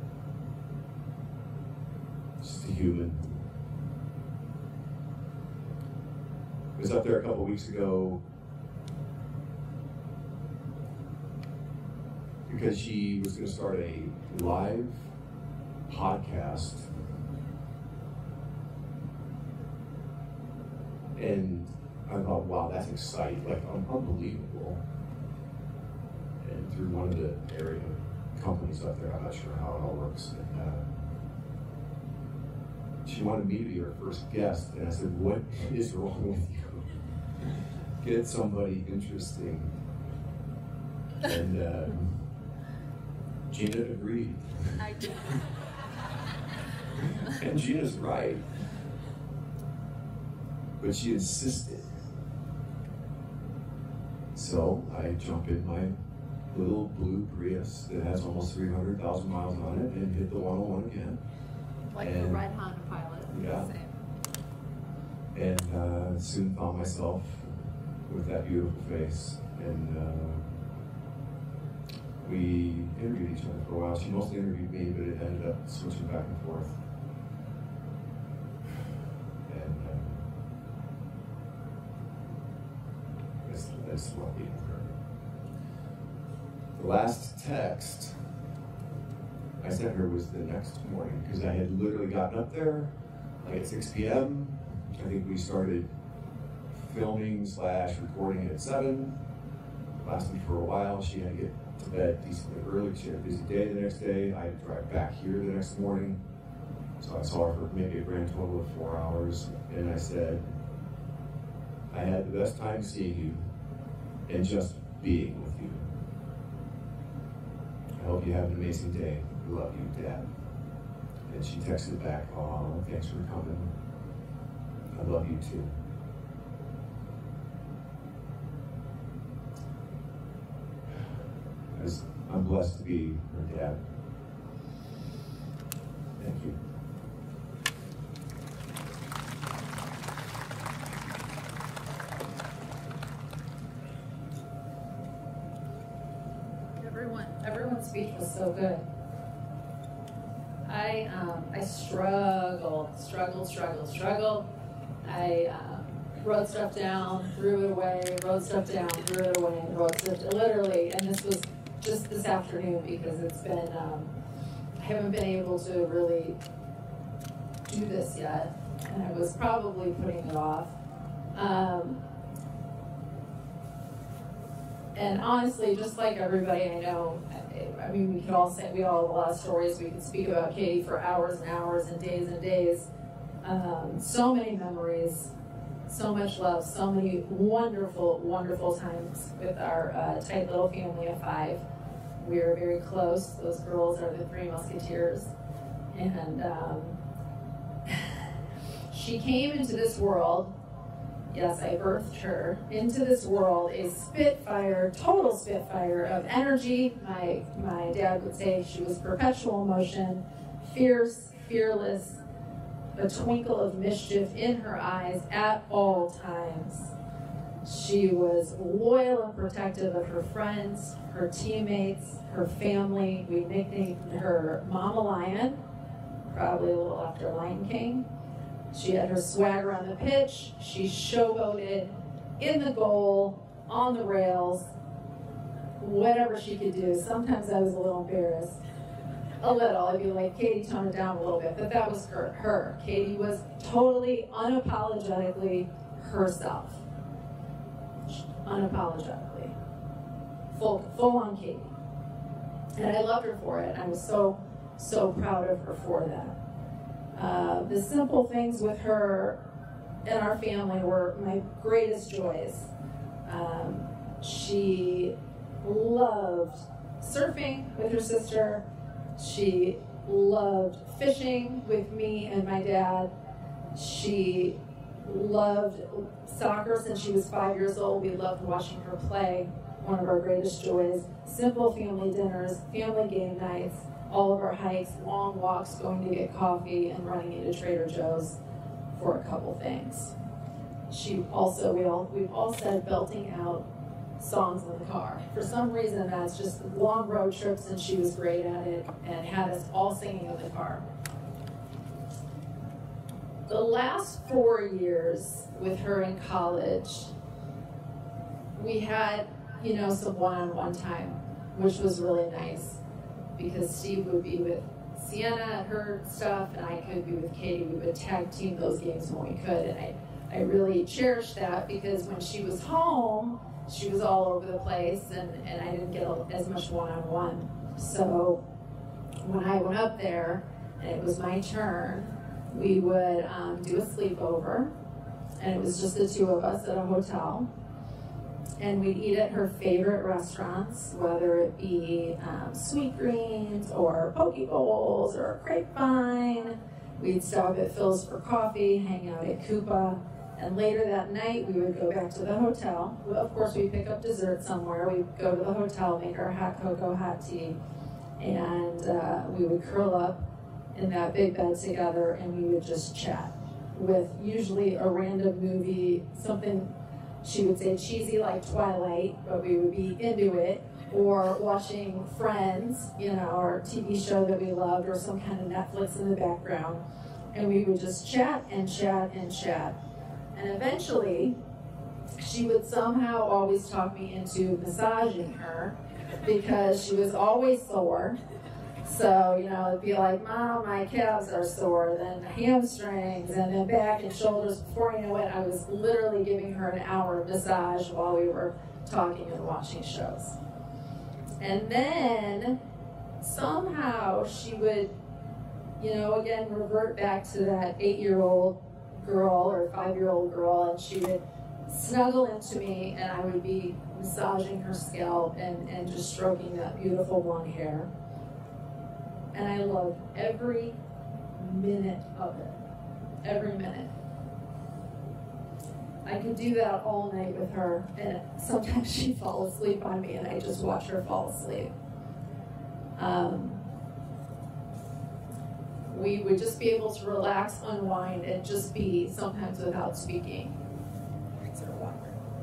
just a human. I was up there a couple weeks ago because she was going to start a live podcast, and I thought, wow, that's exciting, like un- unbelievable. And through one of the area companies up there, I'm not sure how it all works, and, uh, she wanted me to be her first guest, and I said, what is wrong with you? Get somebody interesting. And uh, Gina agreed. I did. And Gina's right. But she insisted. So I jump in my little blue Prius that has almost three hundred thousand miles on it and hit the one oh one again. Like and, the red Honda Pilot. Yeah. Same. And uh, soon found myself with that beautiful face. And uh, we interviewed each other for a while. She mostly interviewed me, but it ended up switching back and forth. And uh, I just, I just love being with her. The last text I sent her was the next morning, because I had literally gotten up there like at six p.m. I think we started filming slash recording at seven. Lasted for a while. She had to get to bed decently early. She had a busy day the next day. I had to drive back here the next morning. So I saw her for maybe a grand total of four hours. And I said, I had the best time seeing you and just being with you. I hope you have an amazing day. Love you, Dad. And she texted back, oh, thanks for coming. I love you too. As I'm blessed to be her dad. Thank you. Everyone, everyone's speech was so good. I, um, I struggled, struggled, struggled, struggled. I uh, wrote stuff down, threw it away, wrote stuff down, threw it away, wrote stuff, literally, and this was just this afternoon because it's been, um, I haven't been able to really do this yet, and I was probably putting it off. Um, and honestly, just like everybody I know, I mean, we could all say, we all have a lot of stories. We could speak about Katie for hours and hours and days and days. Um, so many memories, so much love, so many wonderful, wonderful times with our uh, tight little family of five. We are very close. Those girls are the three musketeers. And um, she came into this world, yes, I birthed her, into this world, a spitfire, total spitfire of energy. My, my dad would say she was perpetual motion, fierce, fearless, a twinkle of mischief in her eyes at all times. She was loyal and protective of her friends, her teammates, her family. We nicknamed her Mama Lion, probably a little after Lion King. She had her swagger on the pitch. She showboated in the goal, on the rails, whatever she could do. Sometimes I was a little embarrassed. A little. I'd be like, Katie, tone it down a little bit. But that was her. her. Katie was totally, unapologetically herself. Unapologetically. Full, full on Katie. And I loved her for it. I was so, so proud of her for that. Uh, the simple things with her and our family were my greatest joys. Um, she loved surfing with her sister. She loved fishing with me and my dad. She loved soccer since she was five years old. We loved watching her play. One of our greatest joys. Simple family dinners, family game nights, all of our hikes, long walks, going to get coffee, and running into Trader Joe's for a couple things. She also, we all, we've all said belting out songs in the car. For some reason, that's just long road trips, and she was great at it and had us all singing in the car. The last four years with her in college, we had, you know, some one-on-one time, which was really nice because Steve would be with Sienna and her stuff, and I could be with Katie. We would tag team those games when we could, and I, I really cherished that because when she was home, she was all over the place, and, and I didn't get a, as much one-on-one. So when I went up there, and it was my turn, we would um, do a sleepover, and it was just the two of us at a hotel. And we'd eat at her favorite restaurants, whether it be um, Sweet Greens or Poke Bowls or Grapevine. We'd stop at Phil's for coffee, hang out at Koopa, and later that night we would go back to the hotel. Well, of course, we'd pick up dessert somewhere. We'd go to the hotel, make our hot cocoa, hot tea, and uh, we would curl up in that big bed together, and we would just chat with usually a random movie, something she would say cheesy like Twilight, but we would be into it, or watching Friends, you know, our T V show that we loved, or some kind of Netflix in the background, and we would just chat and chat and chat. And eventually, she would somehow always talk me into massaging her because she was always sore. So, you know, it'd be like, Mom, my calves are sore, then hamstrings, and then back and shoulders. Before you know it, I was literally giving her an hour massage while we were talking and watching shows. And then somehow she would, you know, again, revert back to that eight-year-old girl or five-year-old girl, and she would snuggle into me, and I would be massaging her scalp and, and just stroking that beautiful blonde hair. And I loved every minute of it. Every minute. I could do that all night with her, and sometimes she'd fall asleep on me, and I just watch her fall asleep. Um, we would just be able to relax, unwind, and just be, sometimes without speaking. Is there water?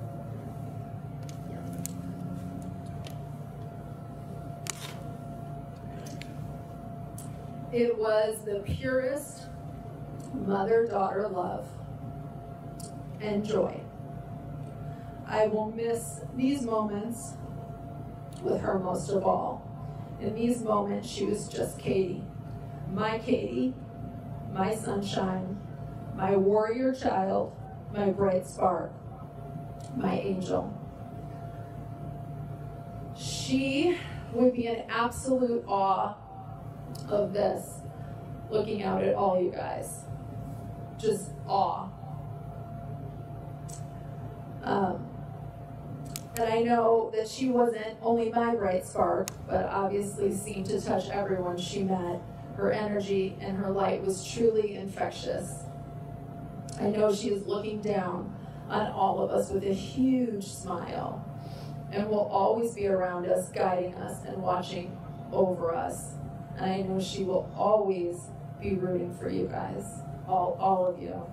It was the purest mother-daughter love and joy. I will miss these moments with her most of all. In these moments, she was just Katie. My Katie, my sunshine, my warrior child, my bright spark, my angel. She would be in absolute awe of this, looking out at all you guys. Just awe. Um, and I know that she wasn't only my bright spark, but obviously seemed to touch everyone she met. Her energy and her light was truly infectious. I know she is looking down on all of us with a huge smile and will always be around us, guiding us and watching over us. And I know she will always be rooting for you guys, all, all of you.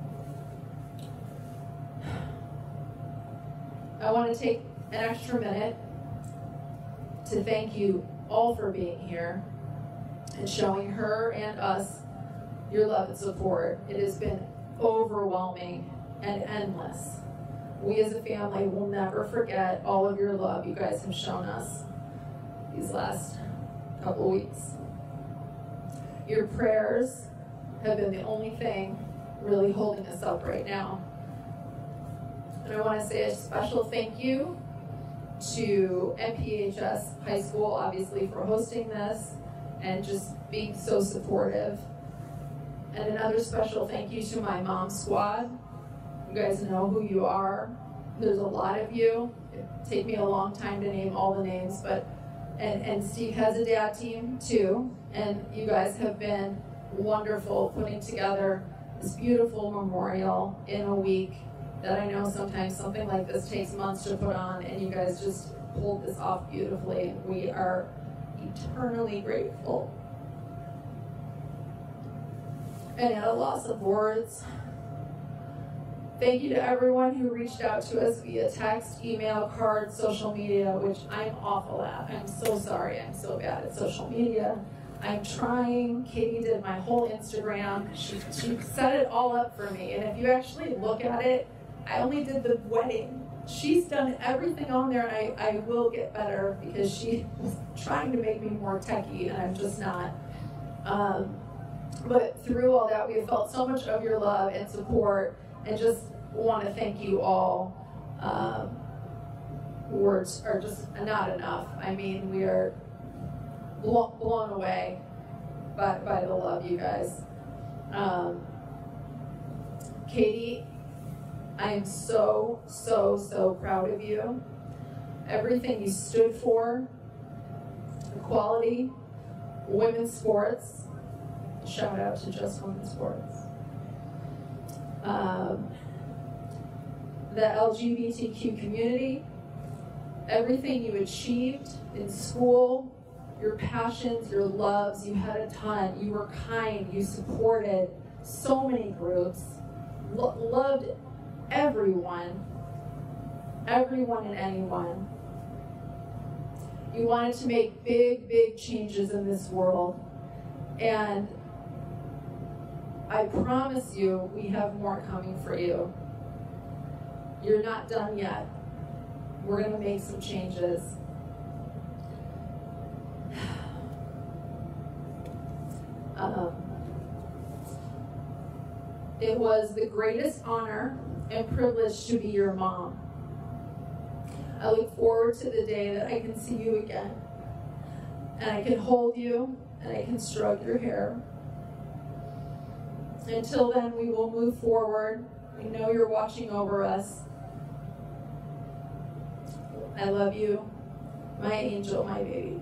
I want to take an extra minute to thank you all for being here and showing her and us your love and support. It has been overwhelming and endless. We as a family will never forget all of your love you guys have shown us these last couple weeks. Your prayers have been the only thing really holding us up right now. And I want to say a special thank you to M P H S High School, obviously, for hosting this and just being so supportive. And another special thank you to my mom squad. You guys know who you are. There's a lot of you. It'd take me a long time to name all the names, but and, and Steve has a dad team too. And you guys have been wonderful putting together this beautiful memorial in a week that I know sometimes something like this takes months to put on, and you guys just pulled this off beautifully. We are eternally grateful. And at a loss of words, thank you to everyone who reached out to us via text, email, card, social media, which I'm awful at. I'm so sorry. I'm so bad at social media. I'm trying. Katie did my whole Instagram. She, she set it all up for me. And if you actually look at it, I only did the wedding. She's done everything on there, and I, I will get better because she was trying to make me more techie, and I'm just not. Um, but through all that, we have felt so much of your love and support, and just want to thank you all. Um, words are just not enough. I mean, we are blo- blown away by, by the love, you guys. Um, Katie, I am so, so, so proud of you. Everything you stood for, equality, women's sports, shout out to just women's sports, um, the L G B T Q community, everything you achieved in school, your passions, your loves, you had a ton, you were kind, you supported so many groups, lo- loved everyone, everyone and anyone. You wanted to make big, big changes in this world. And I promise you, we have more coming for you. You're not done yet. We're going to make some changes. Um, it was the greatest honor and privilege to be your mom. I look forward to the day that I can see you again, and I can hold you, and I can stroke your hair. Until then, we will move forward. We know you're watching over us. I love you, my angel, my baby.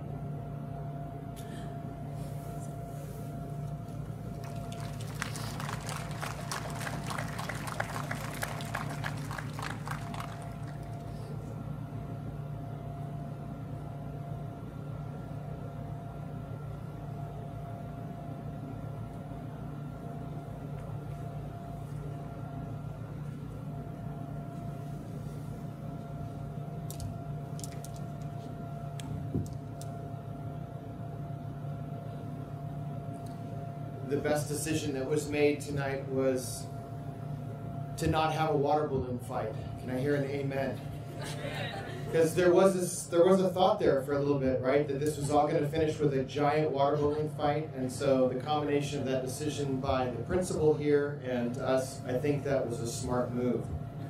The best decision that was made tonight was to not have a water balloon fight. Can I hear an amen? Because there was this, there was a thought there for a little bit, right? That this was all going to finish with a giant water balloon fight. And so the combination of that decision by the principal here and us, I think that was a smart move.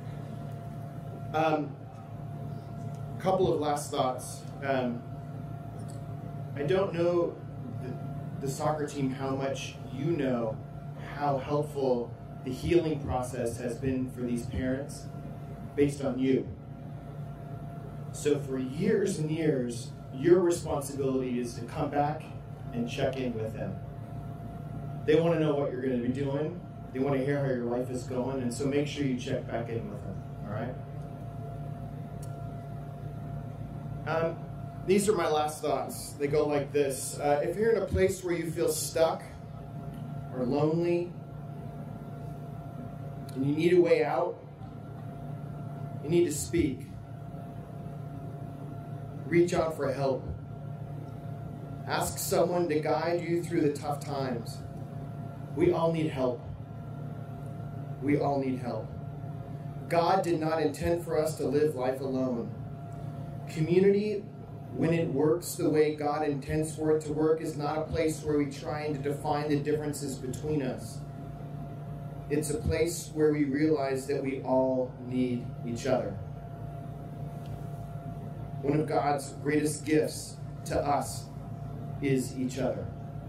Um, couple of last thoughts. Um, I don't know the, the soccer team how much you know how helpful the healing process has been for these parents based on you. So for years and years, your responsibility is to come back and check in with them. They want to know what you're going to be doing. They want to hear how your life is going, and so make sure you check back in with them, all right? Um, these are my last thoughts. They go like this. Uh, if you're in a place where you feel stuck or lonely, and you need a way out, you need to speak. Reach out for help. Ask someone to guide you through the tough times. We all need help. We all need help. God did not intend for us to live life alone. Community, when it works the way God intends for it to work, is not a place where we're trying to define the differences between us. It's a place where we realize that we all need each other. One of God's greatest gifts to us is each other.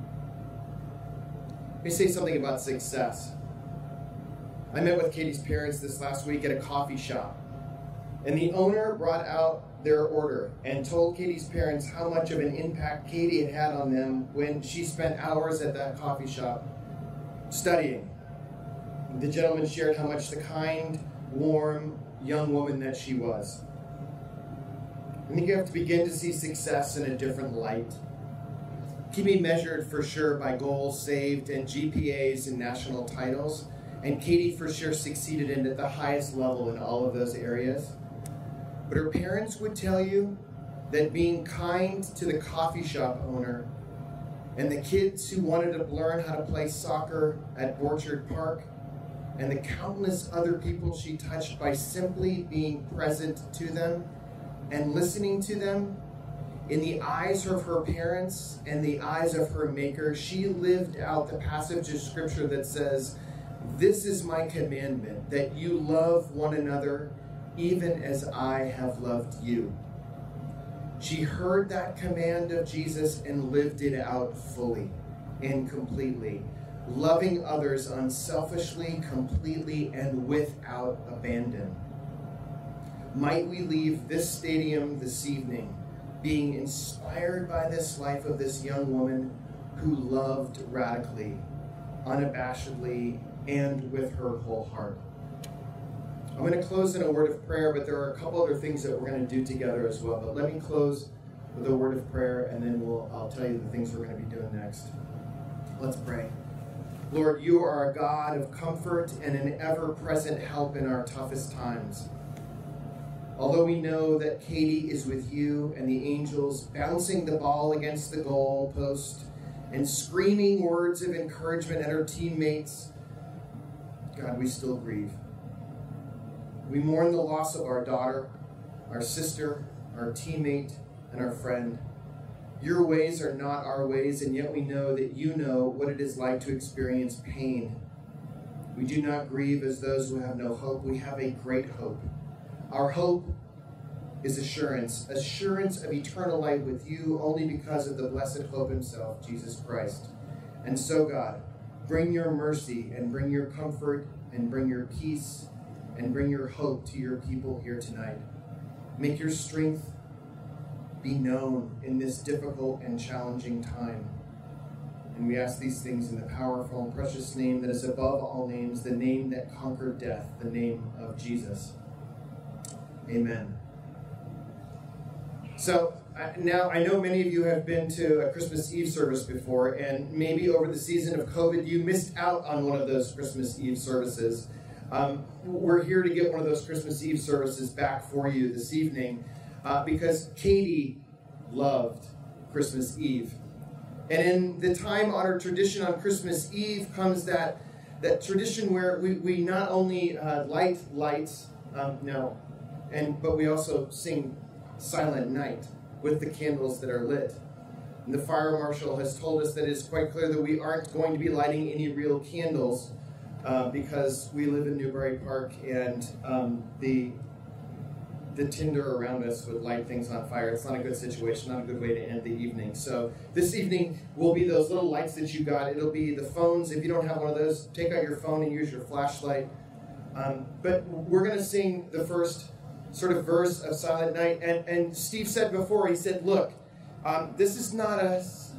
Let me say something about success. I met with Katie's parents this last week at a coffee shop, and the owner brought out their order and told Katie's parents how much of an impact Katie had had on them when she spent hours at that coffee shop studying. The gentleman shared how much the kind, warm, young woman that she was. I think you have to begin to see success in a different light. It can be measured for sure by goals saved and G P As and national titles, and Katie for sure succeeded in at the highest level in all of those areas. But her parents would tell you that being kind to the coffee shop owner and the kids who wanted to learn how to play soccer at Orchard Park and the countless other people she touched by simply being present to them and listening to them, in the eyes of her parents and the eyes of her maker, she lived out the passage of scripture that says, "This is my commandment, that you love one another even as I have loved you." She heard that command of Jesus and lived it out fully and completely, loving others unselfishly, completely, and without abandon. Might we leave this stadium this evening being inspired by this life of this young woman who loved radically, unabashedly, and with her whole heart. I'm going to close in a word of prayer, but there are a couple other things that we're going to do together as well. But let me close with a word of prayer, and then we'll, I'll tell you the things we're going to be doing next. Let's pray. Lord, you are a God of comfort and an ever-present help in our toughest times. Although we know that Katie is with you and the angels bouncing the ball against the goal post and screaming words of encouragement at her teammates, God, we still grieve. We mourn the loss of our daughter, our sister, our teammate, and our friend. Your ways are not our ways, and yet we know that you know what it is like to experience pain. We do not grieve as those who have no hope. We have a great hope. Our hope is assurance, assurance of eternal life with you only because of the blessed hope himself, Jesus Christ. And so, God, bring your mercy and bring your comfort and bring your peace and bring your hope to your people here tonight. Make your strength be known in this difficult and challenging time. And we ask these things in the powerful and precious name that is above all names, the name that conquered death, the name of Jesus. Amen. So uh, now I know many of you have been to a Christmas Eve service before, and maybe over the season of COVID you missed out on one of those Christmas Eve services. Um, we're here to get one of those Christmas Eve services back for you this evening uh, because Katie loved Christmas Eve. And in the time-honored tradition on Christmas Eve comes that, that tradition where we, we not only uh, light lights, um, no, and but we also sing Silent Night with the candles that are lit. And the fire marshal has told us that it is quite clear that we aren't going to be lighting any real candles uh, because we live in Newbury Park, and um, the the tinder around us would light things on fire. It's not a good situation, not a good way to end the evening. So this evening will be those little lights that you got. It'll be the phones. If you don't have one of those, take out your phone and use your flashlight. Um, but we're going to sing the first sort of verse of Silent Night. And, and Steve said before, he said, look, um, this is not a,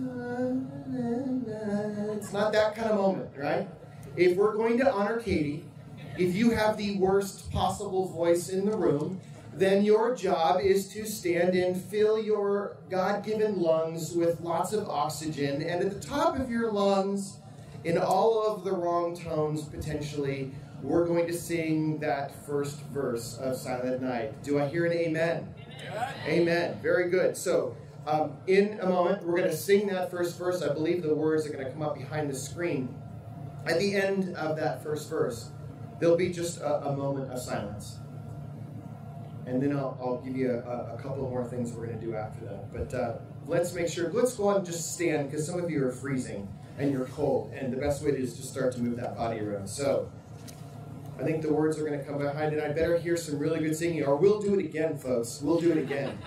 it's not that kind of moment, right? If we're going to honor Katie, if you have the worst possible voice in the room, then your job is to stand and fill your God-given lungs with lots of oxygen. And at the top of your lungs, in all of the wrong tones, potentially, we're going to sing that first verse of Silent Night. Do I hear an amen? Amen. Amen. Very good. So, um, in a moment, we're going to sing that first verse. I believe the words are going to come up behind the screen. At the end of that first verse, there'll be just a, a moment of silence. And then I'll, I'll give you a, a couple more things we're going to do after that. But uh, let's make sure, let's go on and just stand, because some of you are freezing and you're cold. And the best way to is to start to move that body around. So I think the words are going to come behind it. I better hear some really good singing, or we'll do it again, folks. We'll do it again.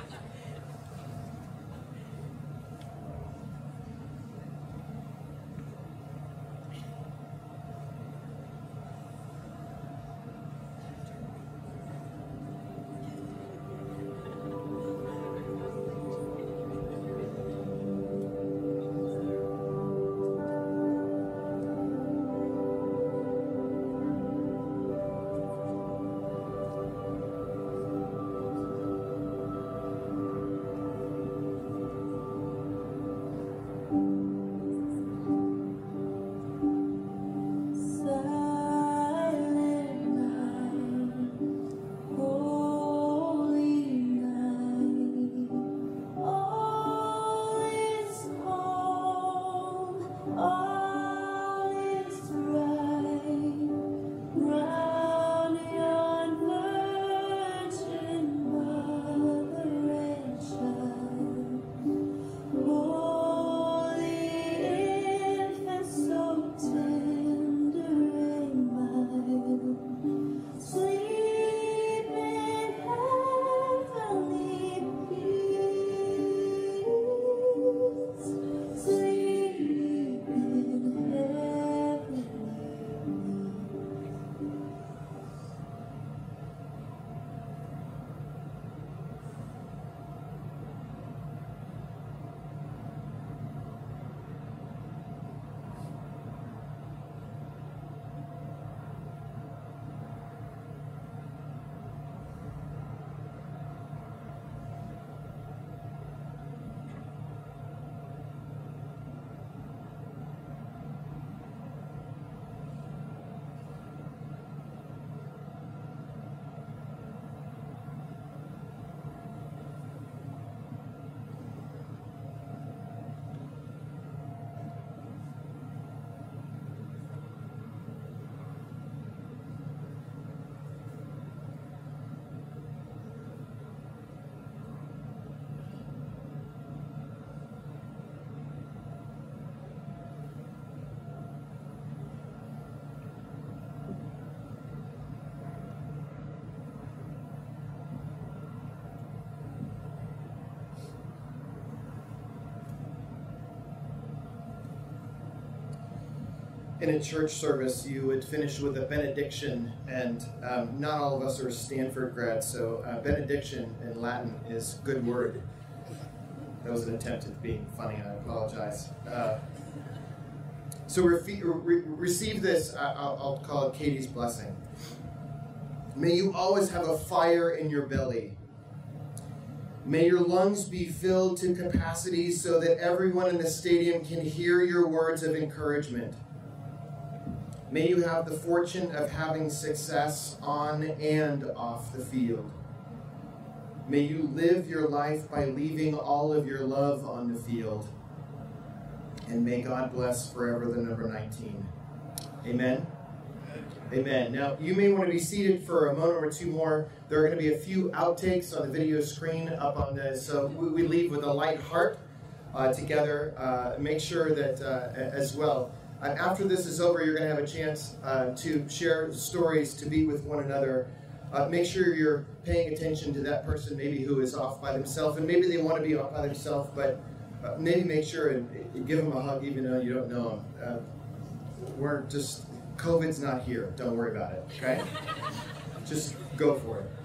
in a church service, you would finish with a benediction, and um, not all of us are Stanford grads, so uh, benediction in Latin is good word. That was an attempt at being funny, and I apologize. Uh, so re re receive this, uh, I'll, I'll call it Katie's blessing. May you always have a fire in your belly. May your lungs be filled to capacity so that everyone in the stadium can hear your words of encouragement. May you have the fortune of having success on and off the field. May you live your life by leaving all of your love on the field. And may God bless forever the number nineteen. Amen. Amen. Now, you may want to be seated for a moment or two more. There are going to be a few outtakes on the video screen up on the, so we, we leave with a light heart uh, together. Uh, make sure that uh, as well, uh, after this is over, you're going to have a chance uh, to share stories, to be with one another. Uh, make sure you're paying attention to that person maybe who is off by themselves, and maybe they want to be off by themselves, but uh, maybe make sure and, and give them a hug even though you don't know them. Uh, we're just... COVID's not here. Don't worry about it, okay? Just go for it.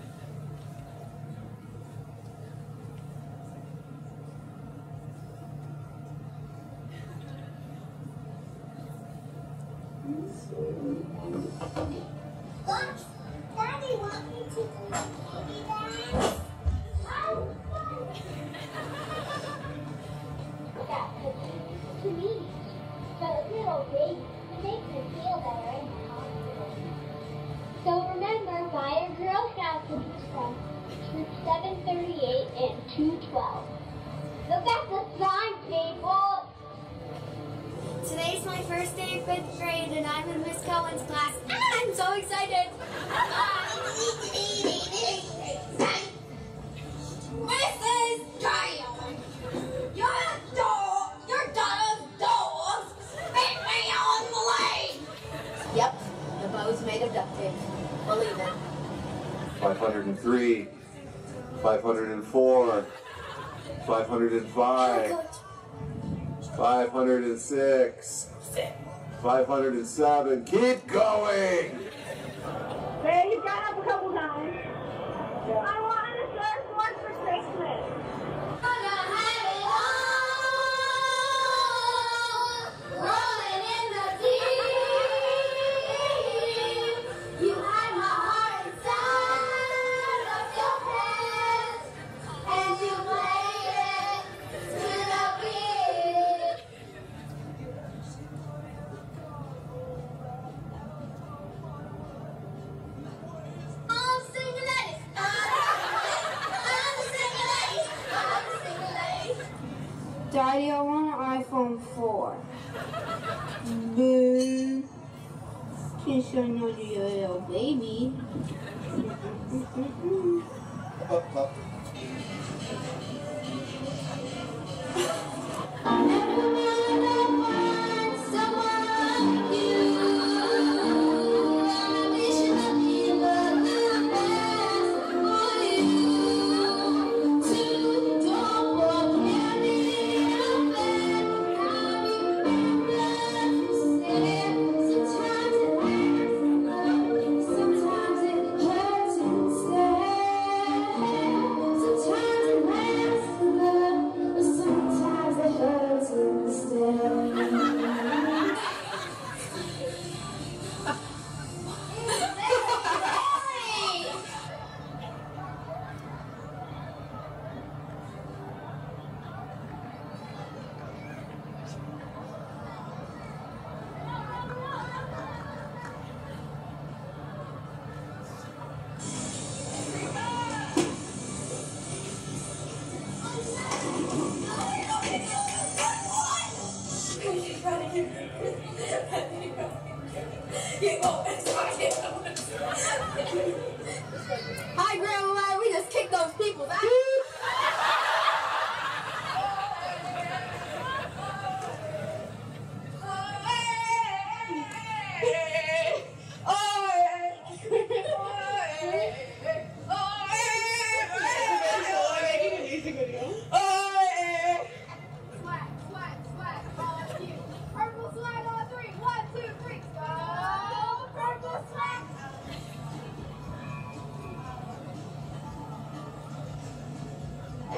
Daddy want me to do baby dance? To me, the little baby. It makes me feel better and confident. So remember, Meyer Girl Scout cookies from Troop seven thirty-eight and two twelve. Look at the sign, people! Today's my first day of fifth grade and I'm in Miss Cohen's class. Ah, I'm so excited! Missus Graham! You're a dog! Your daughter's dogs! Spit me on the leg! Yep, the bow's made of duct tape. Believe it. five hundred three, five hundred four, five hundred five, five hundred six, five hundred seven. Keep going! Hey, you got up a couple times. I wanted to surfboard for Christmas. Gonna have it all, rolling in the deep. You had my heart inside of your hands, and you played it to the beat. I'm single ladies. I'm a single lady. I'm a single lady. Daddy, I want an iPhone four. Boo. Since you're not your little baby. Sometimes it hurts instead.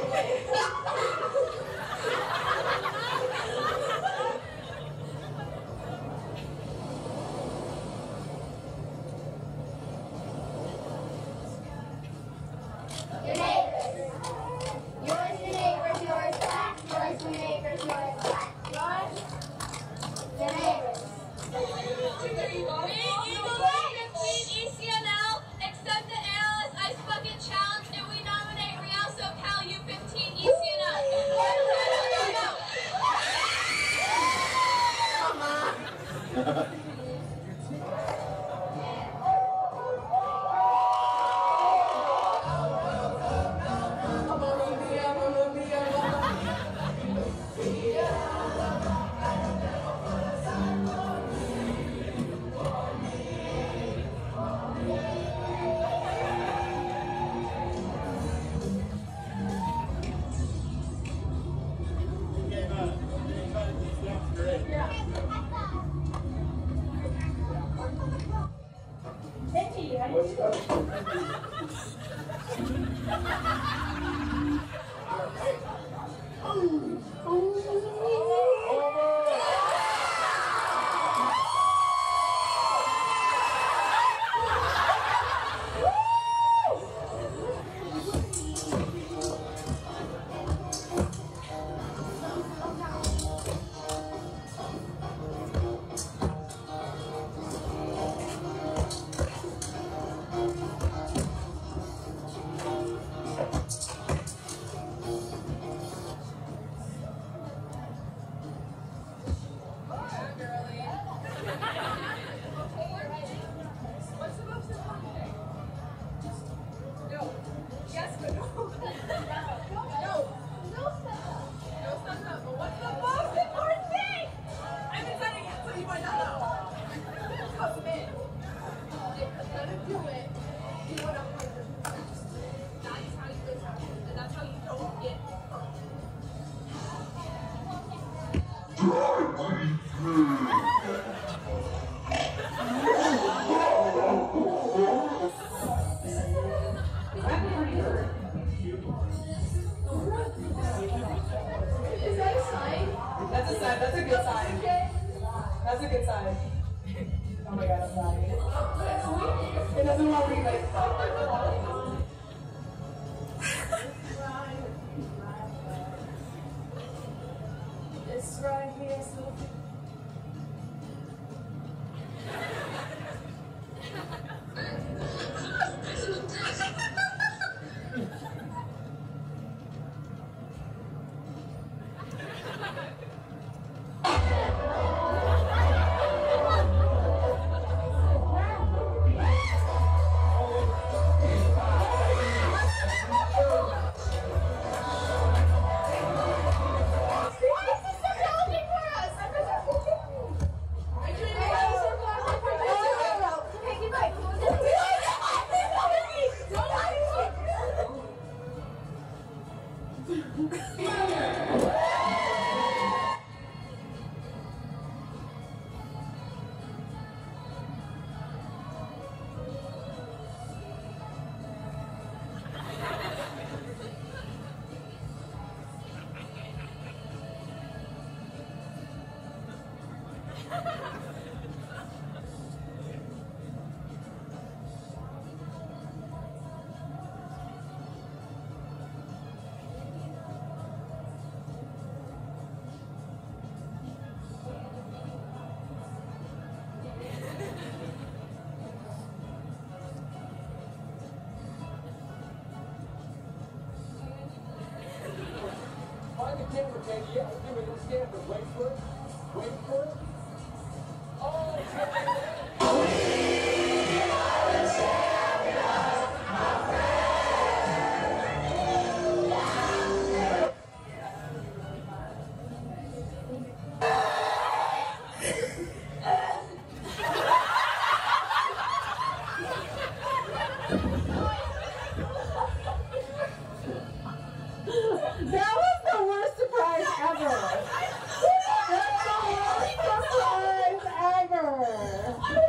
That's the worst surprise ever!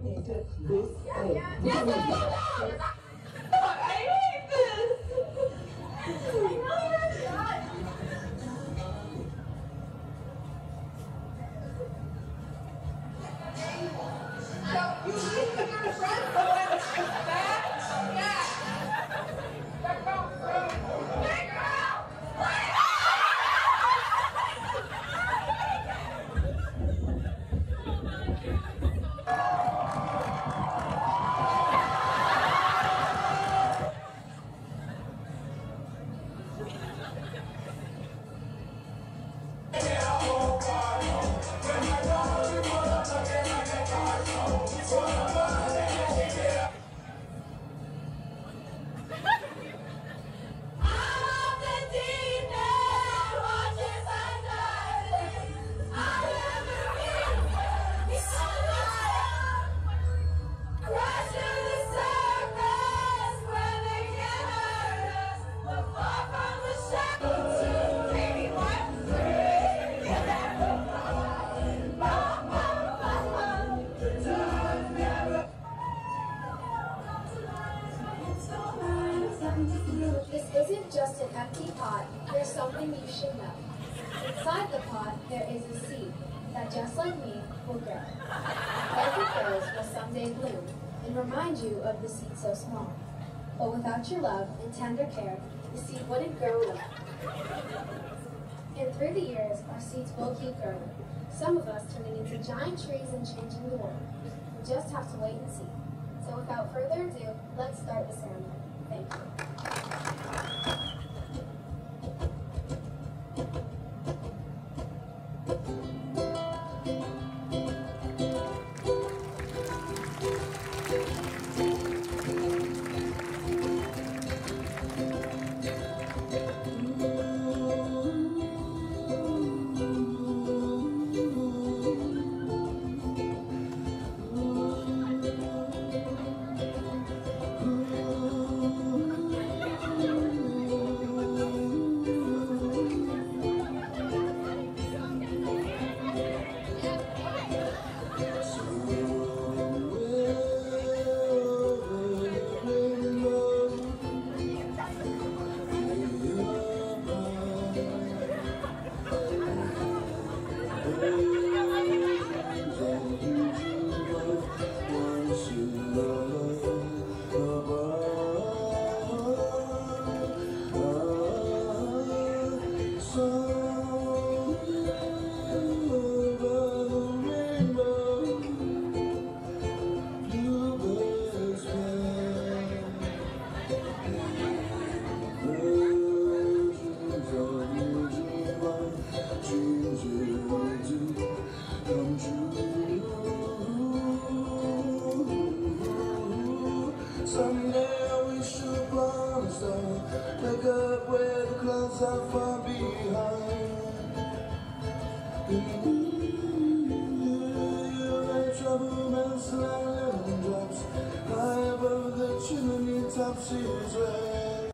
into this egg. Yes, I know. I hate this. I know you're not. So, you think you're friends with that? Yeah. That girl, girl. That girl. This isn't just an empty pot, there's something you should know. Inside the pot, there is a seed that, just like me, will grow. Like it grows, will someday bloom and remind you of the seed so small. But without your love and tender care, the seed wouldn't grow at all. And through the years, our seeds will keep growing. Some of us turning into giant trees and changing the world. We just have to wait and see. So without further ado, let's start the ceremony. Thank you. Look up where the clouds are far behind.